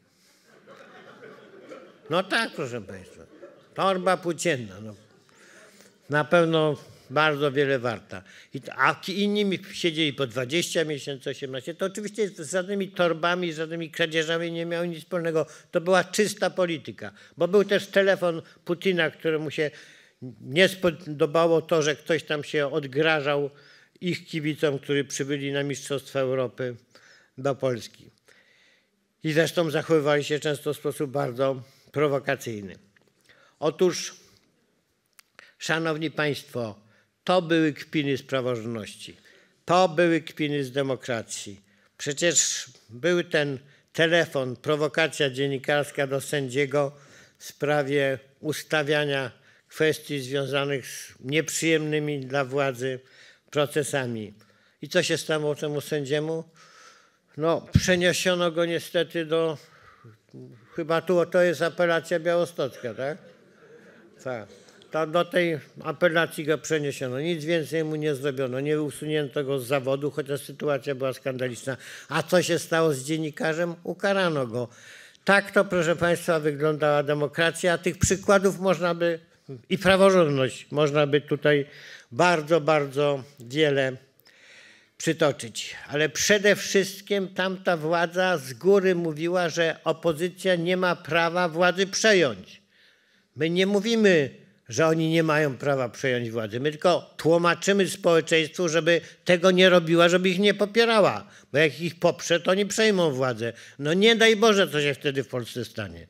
No tak, proszę państwa. Torba płócienna. No. Na pewno bardzo wiele warta. A inni siedzieli po 20 miesięcy, 18. To oczywiście z żadnymi torbami, z żadnymi kradzieżami nie miało nic wspólnego. To była czysta polityka. Bo był też telefon Putina, któremu się nie spodobało to, że ktoś tam się odgrażał ich kibicom, którzy przybyli na Mistrzostwa Europy do Polski. I zresztą zachowywali się często w sposób bardzo prowokacyjny. Otóż, szanowni państwo, to były kpiny z praworządności. To były kpiny z demokracji. Przecież był ten telefon, prowokacja dziennikarska do sędziego w sprawie ustawiania kwestii związanych z nieprzyjemnymi dla władzy procesami. I co się stało temu sędziemu? No, przeniesiono go niestety do, chyba tu to jest apelacja białostocka, tak? Tak. To do tej apelacji go przeniesiono. Nic więcej mu nie zrobiono. Nie usunięto go z zawodu, chociaż sytuacja była skandaliczna. A co się stało z dziennikarzem? Ukarano go. Tak to, proszę państwa, wyglądała demokracja. A tych przykładów można by, i praworządność, można by tutaj bardzo, bardzo wiele przytoczyć. Ale przede wszystkim tamta władza z góry mówiła, że opozycja nie ma prawa władzy przejąć. My nie mówimy, że oni nie mają prawa przejąć władzy. My tylko tłumaczymy społeczeństwu, żeby tego nie robiła, żeby ich nie popierała. Bo jak ich poprze, to oni przejmą władzę. No nie daj Boże, co się wtedy w Polsce stanie.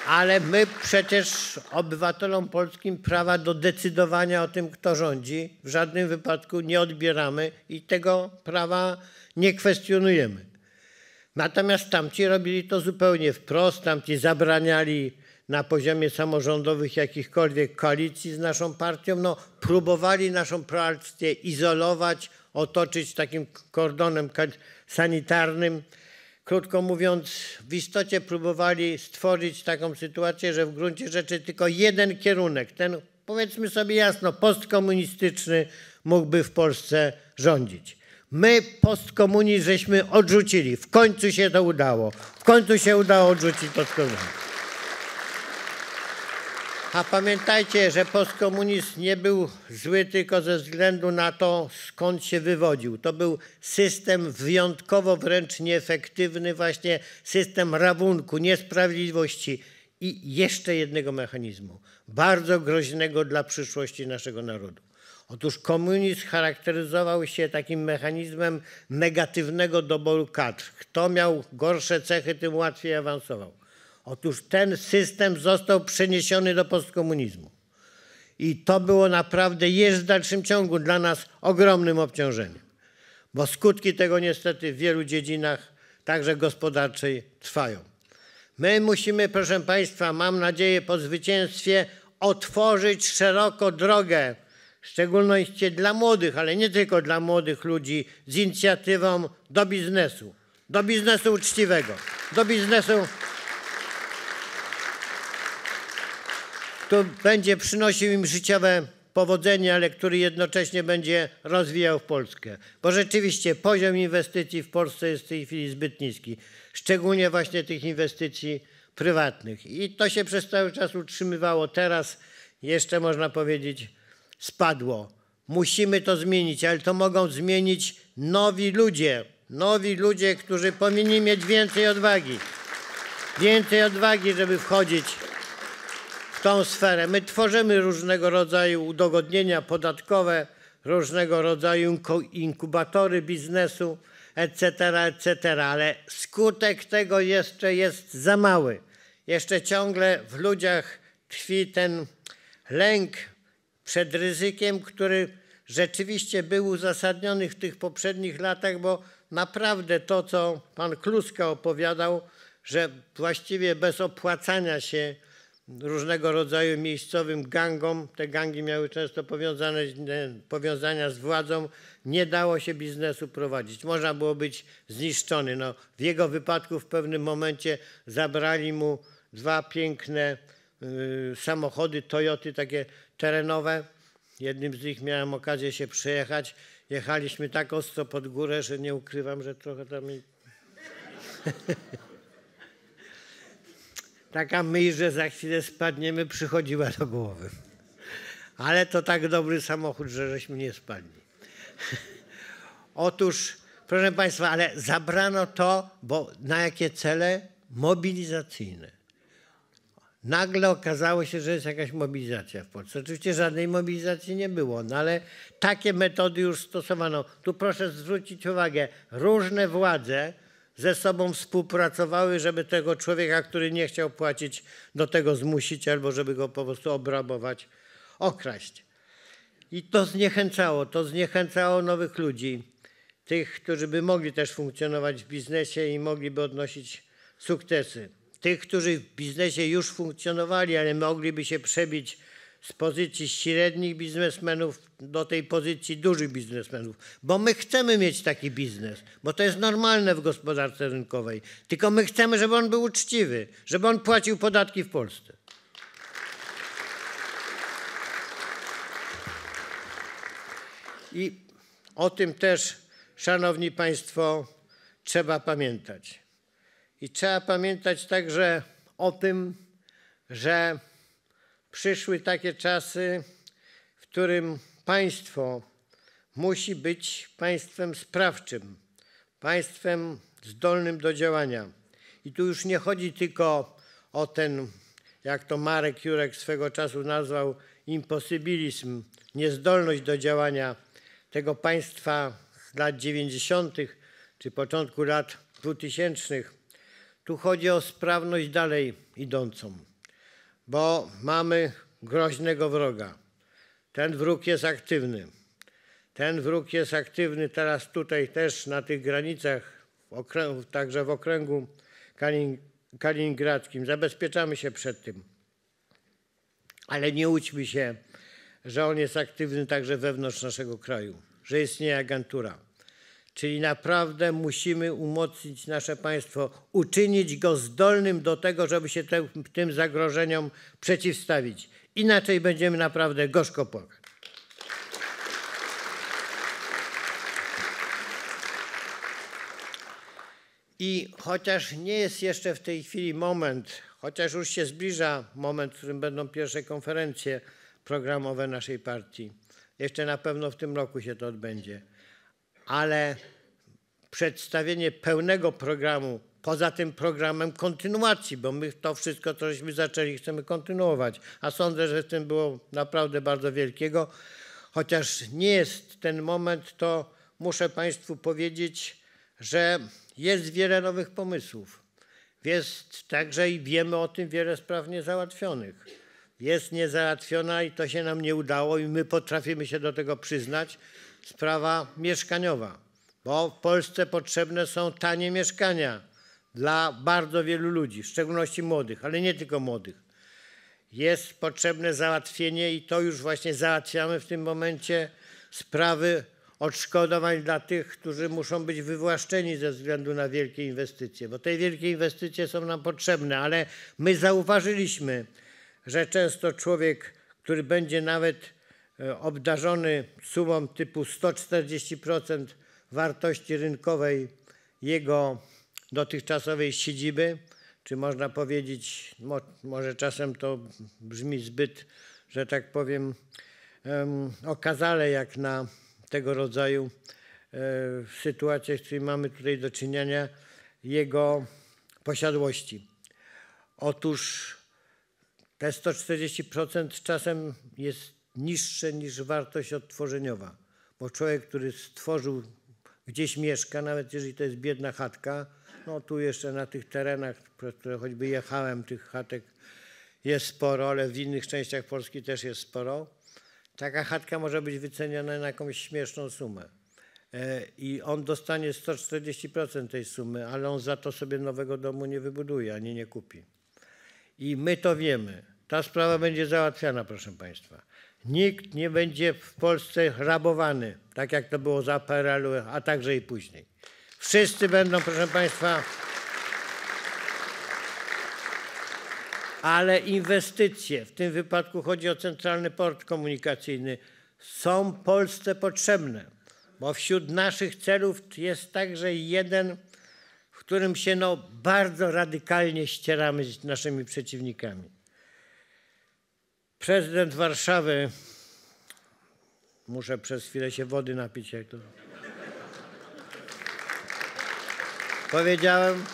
Ale my przecież obywatelom polskim prawa do decydowania o tym, kto rządzi, w żadnym wypadku nie odbieramy i tego prawa nie kwestionujemy. Natomiast tamci robili to zupełnie wprost, tamci zabraniali na poziomie samorządowych jakichkolwiek koalicji z naszą partią, no, próbowali naszą partię izolować, otoczyć takim kordonem sanitarnym. Krótko mówiąc, w istocie próbowali stworzyć taką sytuację, że w gruncie rzeczy tylko jeden kierunek, ten powiedzmy sobie jasno postkomunistyczny, mógłby w Polsce rządzić. My postkomunizm żeśmy odrzucili. W końcu się to udało. W końcu się udało odrzucić postkomunizm. A pamiętajcie, że postkomunizm nie był zły tylko ze względu na to, skąd się wywodził. To był system wyjątkowo wręcz nieefektywny, właśnie system rabunku, niesprawiedliwości i jeszcze jednego mechanizmu, bardzo groźnego dla przyszłości naszego narodu. Otóż komunizm charakteryzował się takim mechanizmem negatywnego doboru kadr. Kto miał gorsze cechy, tym łatwiej awansował. Otóż ten system został przeniesiony do postkomunizmu. I to było naprawdę, jest w dalszym ciągu dla nas ogromnym obciążeniem. Bo skutki tego niestety w wielu dziedzinach, także gospodarczej, trwają. My musimy, proszę Państwa, mam nadzieję po zwycięstwie, otworzyć szeroko drogę, w szczególności dla młodych, ale nie tylko dla młodych ludzi, z inicjatywą do biznesu uczciwego, do biznesu, który będzie przynosił im życiowe powodzenie, ale który jednocześnie będzie rozwijał Polskę. Bo rzeczywiście poziom inwestycji w Polsce jest w tej chwili zbyt niski, szczególnie właśnie tych inwestycji prywatnych. I to się przez cały czas utrzymywało. Teraz jeszcze można powiedzieć spadło. Musimy to zmienić, ale to mogą zmienić nowi ludzie, którzy powinni mieć więcej odwagi, żeby wchodzić w tą sferę. My tworzymy różnego rodzaju udogodnienia podatkowe, różnego rodzaju inkubatory biznesu, etc., ale skutek tego jeszcze jest za mały. Jeszcze ciągle w ludziach tkwi ten lęk przed ryzykiem, który rzeczywiście był uzasadniony w tych poprzednich latach, bo naprawdę to, co pan Kluska opowiadał, że właściwie bez opłacania się różnego rodzaju miejscowym gangom, te gangi miały często powiązania z władzą, nie dało się biznesu prowadzić. Można było być zniszczony. No, w jego wypadku w pewnym momencie zabrali mu dwa piękne samochody Toyoty, takie terenowe. Jednym z nich miałem okazję się przejechać. Jechaliśmy tak ostro pod górę, że nie ukrywam, że trochę tam taka myśl, że za chwilę spadniemy, przychodziła do głowy. Ale to tak dobry samochód, że żeśmy nie spadli. Otóż, proszę Państwa, ale zabrano to, bo na jakie cele? Mobilizacyjne. Nagle okazało się, że jest jakaś mobilizacja w Polsce. Oczywiście żadnej mobilizacji nie było, no ale takie metody już stosowano. Tu proszę zwrócić uwagę, różne władze ze sobą współpracowały, żeby tego człowieka, który nie chciał płacić, do tego zmusić albo żeby go po prostu obrabować, okraść. I to zniechęcało nowych ludzi, tych, którzy by mogli też funkcjonować w biznesie i mogliby odnosić sukcesy. Tych, którzy w biznesie już funkcjonowali, ale mogliby się przebić z pozycji średnich biznesmenów do tej pozycji dużych biznesmenów. Bo my chcemy mieć taki biznes, bo to jest normalne w gospodarce rynkowej. Tylko my chcemy, żeby on był uczciwy, żeby on płacił podatki w Polsce. I o tym też, szanowni państwo, trzeba pamiętać. I trzeba pamiętać także o tym, że przyszły takie czasy, w którym państwo musi być państwem sprawczym, państwem zdolnym do działania. I tu już nie chodzi tylko o ten, jak to Marek Jurek swego czasu nazwał, imposybilizm, niezdolność do działania tego państwa z lat 90. czy początku lat 2000. Tu chodzi o sprawność dalej idącą. bo mamy groźnego wroga. Ten wróg jest aktywny. Ten wróg jest aktywny teraz tutaj też na tych granicach, także w okręgu kaliningradzkim. Zabezpieczamy się przed tym. Ale nie łudźmy się, że on jest aktywny także wewnątrz naszego kraju, że istnieje agentura. Czyli naprawdę musimy umocnić nasze państwo, uczynić go zdolnym do tego, żeby się tym zagrożeniom przeciwstawić. Inaczej będziemy naprawdę gorzko płakać. I chociaż nie jest jeszcze w tej chwili moment, chociaż już się zbliża moment, w którym będą pierwsze konferencje programowe naszej partii, jeszcze na pewno w tym roku się to odbędzie, ale przedstawienie pełnego programu, poza tym programem kontynuacji, bo my to wszystko, co żeśmy zaczęli, chcemy kontynuować, a sądzę, że w tym było naprawdę bardzo wielkiego. Chociaż nie jest ten moment, to muszę państwu powiedzieć, że jest wiele nowych pomysłów. Jest także i wiemy o tym wiele spraw niezałatwionych. Jest niezałatwiona i to się nam nie udało i my potrafimy się do tego przyznać, sprawa mieszkaniowa, bo w Polsce potrzebne są tanie mieszkania dla bardzo wielu ludzi, w szczególności młodych, ale nie tylko młodych. Jest potrzebne załatwienie i to już właśnie załatwiamy w tym momencie sprawy odszkodowań dla tych, którzy muszą być wywłaszczeni ze względu na wielkie inwestycje, bo te wielkie inwestycje są nam potrzebne, ale my zauważyliśmy, że często człowiek, który będzie nawet obdarzony sumą typu 140% wartości rynkowej jego dotychczasowej siedziby, czy można powiedzieć, może czasem to brzmi zbyt, że tak powiem, okazale jak na tego rodzaju sytuacjach, z którymi mamy tutaj do czynienia, jego posiadłości. Otóż te 140% czasem jest niższe niż wartość odtworzeniowa, bo człowiek, który stworzył, gdzieś mieszka, nawet jeżeli to jest biedna chatka, no tu jeszcze na tych terenach, przez które choćby jechałem, tych chatek jest sporo, ale w innych częściach Polski też jest sporo. Taka chatka może być wyceniona na jakąś śmieszną sumę i on dostanie 140% tej sumy, ale on za to sobie nowego domu nie wybuduje, ani nie kupi. I my to wiemy. Ta sprawa będzie załatwiana, proszę państwa. Nikt nie będzie w Polsce rabowany, tak jak to było za PRL-u, a także i później. Wszyscy będą, proszę państwa, ale inwestycje, w tym wypadku chodzi o Centralny Port Komunikacyjny, są Polsce potrzebne, bo wśród naszych celów jest także jeden, w którym się bardzo radykalnie ścieramy z naszymi przeciwnikami. Prezydent Warszawy, muszę przez chwilę się wody napić, jak to powiedziałem.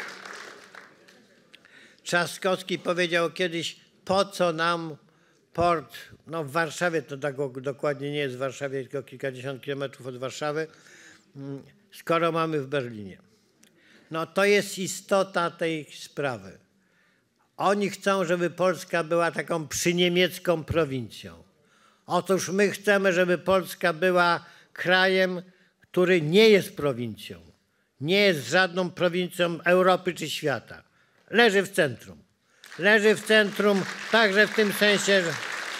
Trzaskowski powiedział kiedyś, po co nam port, no w Warszawie, to tak dokładnie nie jest w Warszawie, tylko kilkadziesiąt kilometrów od Warszawy, skoro mamy w Berlinie. No to jest istota tej sprawy. Oni chcą, żeby Polska była taką przyniemiecką prowincją. Otóż my chcemy, żeby Polska była krajem, który nie jest prowincją. Nie jest żadną prowincją Europy czy świata. Leży w centrum. Leży w centrum także w tym sensie, że...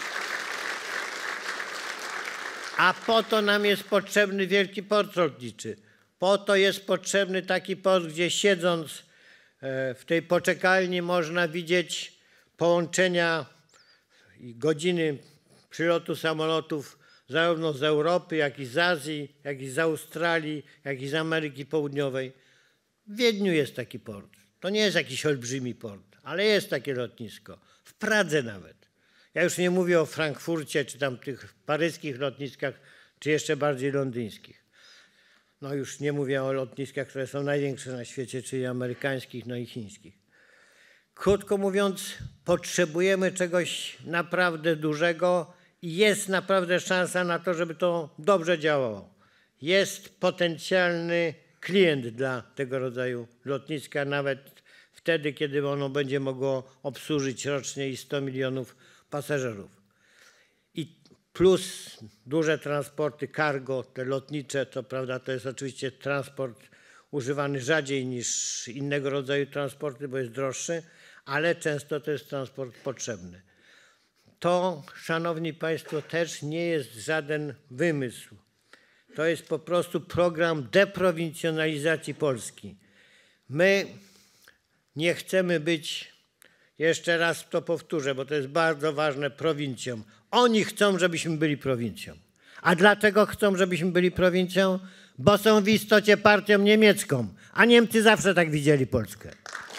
A po to nam jest potrzebny wielki port lotniczy. Po to jest potrzebny taki port, gdzie siedząc w tej poczekalni można widzieć połączenia i godziny przylotu samolotów zarówno z Europy, jak i z Azji, jak i z Australii, jak i z Ameryki Południowej. W Wiedniu jest taki port. To nie jest jakiś olbrzymi port, ale jest takie lotnisko. W Pradze nawet. Ja już nie mówię o Frankfurcie, czy tam tych paryskich lotniskach, czy jeszcze bardziej londyńskich. No już nie mówię o lotniskach, które są największe na świecie, czyli amerykańskich, no i chińskich. Krótko mówiąc, potrzebujemy czegoś naprawdę dużego i jest naprawdę szansa na to, żeby to dobrze działało. Jest potencjalny klient dla tego rodzaju lotniska, nawet w wtedy, kiedy ono będzie mogło obsłużyć rocznie i 100 milionów pasażerów. I plus duże transporty cargo, te lotnicze, to prawda, to jest oczywiście transport używany rzadziej niż innego rodzaju transporty, bo jest droższy, ale często to jest transport potrzebny. To, szanowni państwo, też nie jest żaden wymysł. To jest po prostu program deprowincjonalizacji Polski. My nie chcemy być, jeszcze raz to powtórzę, bo to jest bardzo ważne, prowincją. Oni chcą, żebyśmy byli prowincją. A dlaczego chcą, żebyśmy byli prowincją? Bo są w istocie partią niemiecką, a Niemcy zawsze tak widzieli Polskę.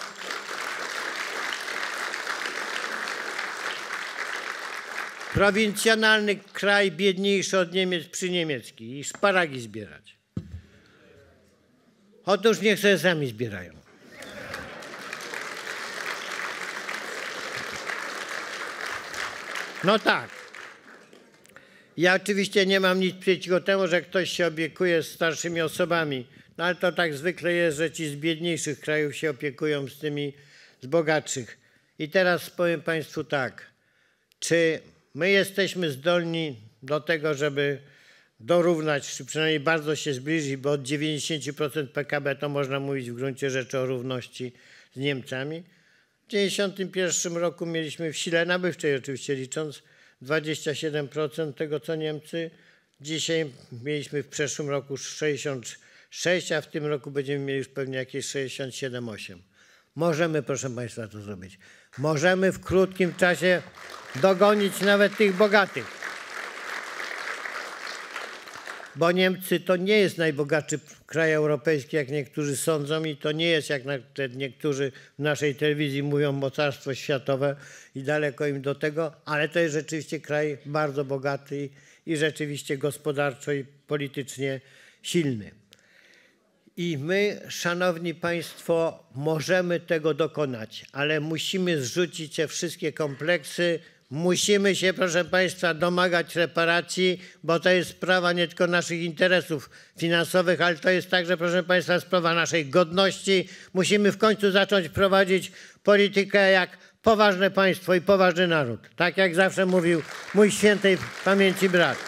Prowincjonalny kraj biedniejszy od Niemiec przyniemiecki i szparagi zbierać. Otóż niech sobie sami zbierają. No tak. Ja oczywiście nie mam nic przeciwko temu, że ktoś się opiekuje starszymi osobami, no ale to tak zwykle jest, że ci z biedniejszych krajów się opiekują z tymi z bogatszych. I teraz powiem państwu tak, czy my jesteśmy zdolni do tego, żeby dorównać, czy przynajmniej bardzo się zbliżyć, bo od 90% PKB to można mówić w gruncie rzeczy o równości z Niemcami. W 1991 roku mieliśmy w sile nabywczej oczywiście licząc 27% tego co Niemcy. Dzisiaj mieliśmy w przeszłym roku 66%, a w tym roku będziemy mieli już pewnie jakieś 67-8%. Możemy, proszę państwa, to zrobić. Możemy w krótkim czasie dogonić nawet tych bogatych. Bo Niemcy to nie jest najbogatszy kraj europejski, jak niektórzy sądzą i to nie jest, jak niektórzy w naszej telewizji mówią, mocarstwo światowe i daleko im do tego, ale to jest rzeczywiście kraj bardzo bogaty i rzeczywiście gospodarczo i politycznie silny. I my, szanowni państwo, możemy tego dokonać, ale musimy zrzucić te wszystkie kompleksy. Musimy się, proszę państwa, domagać reparacji, bo to jest sprawa nie tylko naszych interesów finansowych, ale to jest także, proszę państwa, sprawa naszej godności. Musimy w końcu zacząć prowadzić politykę jak poważne państwo i poważny naród. Tak jak zawsze mówił mój świętej pamięci brat.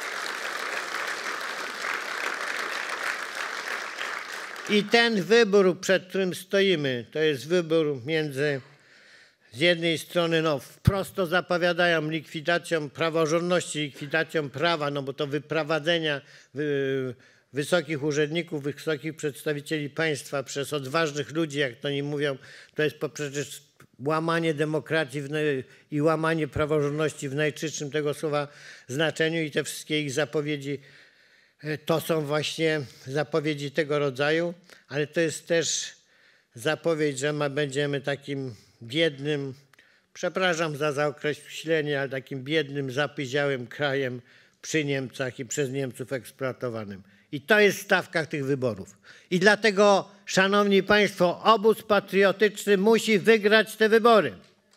I ten wybór, przed którym stoimy, to jest wybór między z jednej strony wprost zapowiadają likwidacją praworządności, likwidacją prawa, no bo to wyprowadzenia wysokich urzędników, wysokich przedstawicieli państwa przez odważnych ludzi, jak to oni mówią, to jest przecież łamanie demokracji i łamanie praworządności w najczystszym tego słowa znaczeniu i te wszystkie ich zapowiedzi to są właśnie zapowiedzi tego rodzaju, ale to jest też zapowiedź, że będziemy takim biednym, przepraszam za zaokreślenie, ale takim biednym, zapyziałym krajem przy Niemcach i przez Niemców eksploatowanym. I to jest stawka tych wyborów. I dlatego, szanowni państwo, obóz patriotyczny musi wygrać te wybory.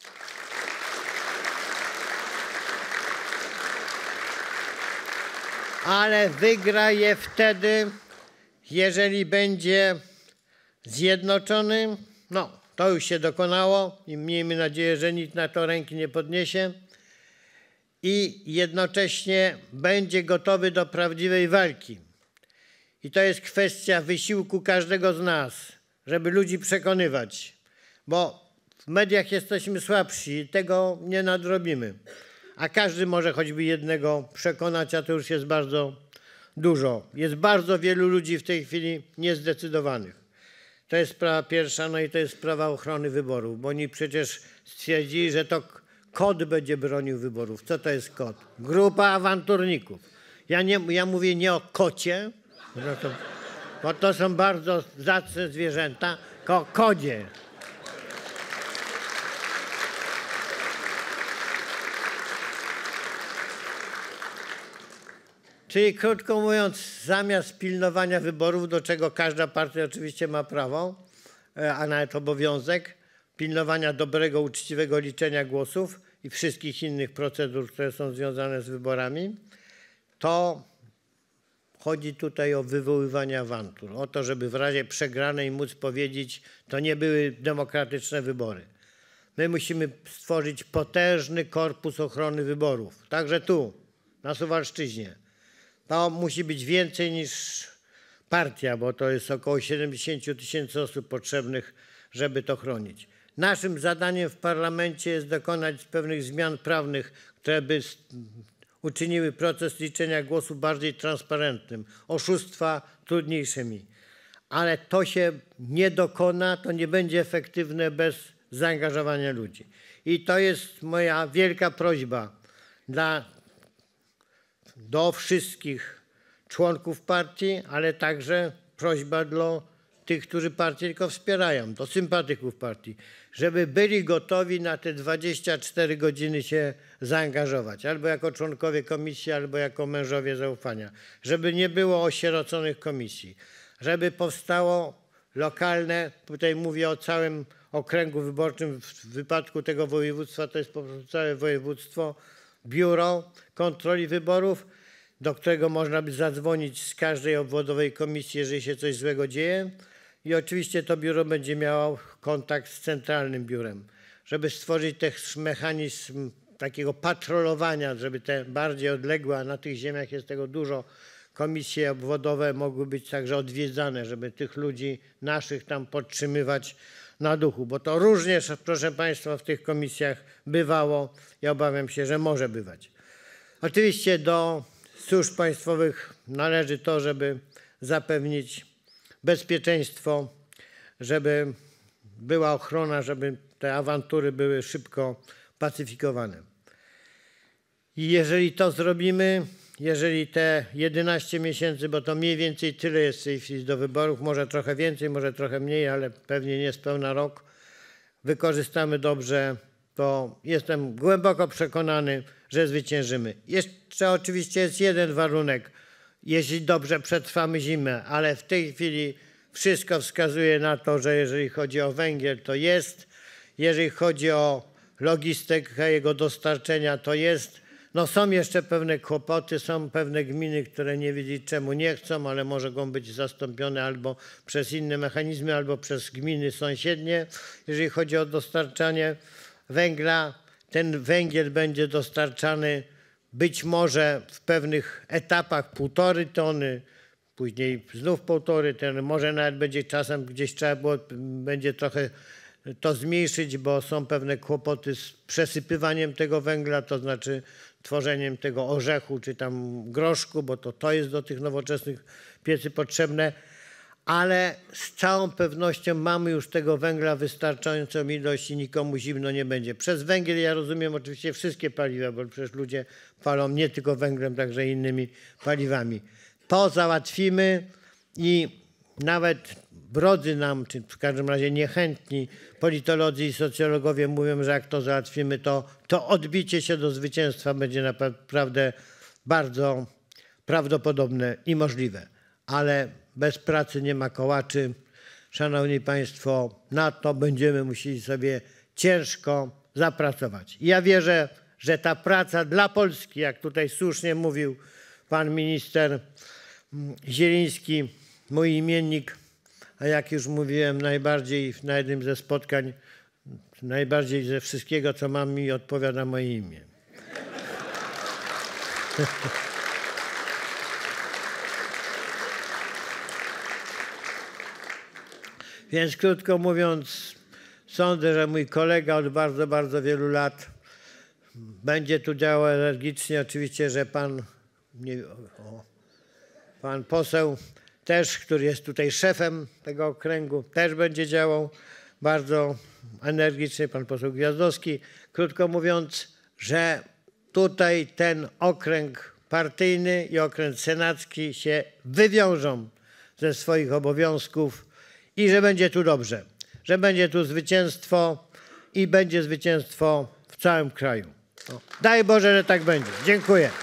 Ale wygra je wtedy, jeżeli będzie zjednoczony, no to już się dokonało i miejmy nadzieję, że nikt na to ręki nie podniesie i jednocześnie będzie gotowy do prawdziwej walki. I to jest kwestia wysiłku każdego z nas, żeby ludzi przekonywać, bo w mediach jesteśmy słabsi i tego nie nadrobimy. A każdy może choćby jednego przekonać, a to już jest bardzo dużo. Jest bardzo wielu ludzi w tej chwili niezdecydowanych. To jest sprawa pierwsza, no i to jest sprawa ochrony wyborów, bo oni przecież stwierdzili, że to KOD będzie bronił wyborów. Co to jest KOD? Grupa awanturników. Ja mówię nie o kocie, bo to są bardzo zacne zwierzęta, tylko o kodzie. Czyli krótko mówiąc, zamiast pilnowania wyborów, do czego każda partia oczywiście ma prawo, a nawet obowiązek, pilnowania dobrego, uczciwego liczenia głosów i wszystkich innych procedur, które są związane z wyborami, to chodzi tutaj o wywoływanie awantur, o to, żeby w razie przegranej móc powiedzieć, to nie były demokratyczne wybory. My musimy stworzyć potężny korpus ochrony wyborów, także tu, na Suwalszczyźnie. To musi być więcej niż partia, bo to jest około 70 000 osób potrzebnych, żeby to chronić. Naszym zadaniem w parlamencie jest dokonać pewnych zmian prawnych, które by uczyniły proces liczenia głosów bardziej transparentnym, oszustwa trudniejszymi. Ale to się nie dokona, to nie będzie efektywne bez zaangażowania ludzi. I to jest moja wielka prośba do wszystkich członków partii, ale także prośba do tych, którzy partię tylko wspierają, do sympatyków partii, żeby byli gotowi na te 24 godziny się zaangażować, albo jako członkowie komisji, albo jako mężowie zaufania, żeby nie było osieroconych komisji, żeby powstało lokalne, tutaj mówię o całym okręgu wyborczym, w wypadku tego województwa to jest po prostu całe województwo, biuro kontroli wyborów, do którego można by zadzwonić z każdej obwodowej komisji, jeżeli się coś złego dzieje. I oczywiście to biuro będzie miało kontakt z centralnym biurem, żeby stworzyć też mechanizm takiego patrolowania, żeby te bardziej odległe, a na tych ziemiach jest tego dużo, komisje obwodowe mogły być także odwiedzane, żeby tych ludzi naszych tam podtrzymywać na duchu, bo to różnie, proszę Państwa, w tych komisjach bywało i obawiam się, że może bywać. Oczywiście do służb państwowych należy to, żeby zapewnić bezpieczeństwo, żeby była ochrona, żeby te awantury były szybko pacyfikowane. I jeżeli to zrobimy, jeżeli te 11 miesięcy, bo to mniej więcej tyle jest w tej chwili do wyborów, może trochę więcej, może trochę mniej, ale pewnie niespełna rok, wykorzystamy dobrze, to jestem głęboko przekonany, że zwyciężymy. Jeszcze oczywiście jest jeden warunek, jeśli dobrze przetrwamy zimę, ale w tej chwili wszystko wskazuje na to, że jeżeli chodzi o węgiel, to jest, jeżeli chodzi o logistykę jego dostarczenia, to jest. No są jeszcze pewne kłopoty, są pewne gminy, które nie wiedzieć czemu nie chcą, ale mogą być zastąpione albo przez inne mechanizmy, albo przez gminy sąsiednie. Jeżeli chodzi o dostarczanie węgla, ten węgiel będzie dostarczany być może w pewnych etapach 1,5 tony, później znów 1,5 tony, może nawet będzie czasem gdzieś trzeba było, będzie trochę to zmniejszyć, bo są pewne kłopoty z przesypywaniem tego węgla, to znaczy tworzeniem tego orzechu czy tam groszku, bo to jest do tych nowoczesnych piecy potrzebne, ale z całą pewnością mamy już tego węgla wystarczającą ilość i nikomu zimno nie będzie. Przez węgiel ja rozumiem oczywiście wszystkie paliwa, bo przecież ludzie palą nie tylko węglem, także innymi paliwami. To załatwimy i nawet wrodzy nam, czy w każdym razie niechętni politolodzy i socjologowie mówią, że jak to załatwimy, to odbicie się do zwycięstwa będzie naprawdę bardzo prawdopodobne i możliwe. Ale bez pracy nie ma kołaczy. Szanowni Państwo, na to będziemy musieli sobie ciężko zapracować. I ja wierzę, że ta praca dla Polski, jak tutaj słusznie mówił pan minister Zieliński, mój imiennik, a jak już mówiłem, najbardziej na jednym ze spotkań, najbardziej ze wszystkiego, co mam, mi odpowiada moje imię. Więc krótko mówiąc, sądzę, że mój kolega od bardzo, bardzo wielu lat będzie tu działał energicznie. Oczywiście, że pan poseł też, który jest tutaj szefem tego okręgu, też będzie działał bardzo energicznie, pan poseł Gwiazdowski. Krótko mówiąc, że tutaj ten okręg partyjny i okręg senacki się wywiążą ze swoich obowiązków i że będzie tu dobrze, że będzie tu zwycięstwo i będzie zwycięstwo w całym kraju. Daj Boże, że tak będzie. Dziękuję.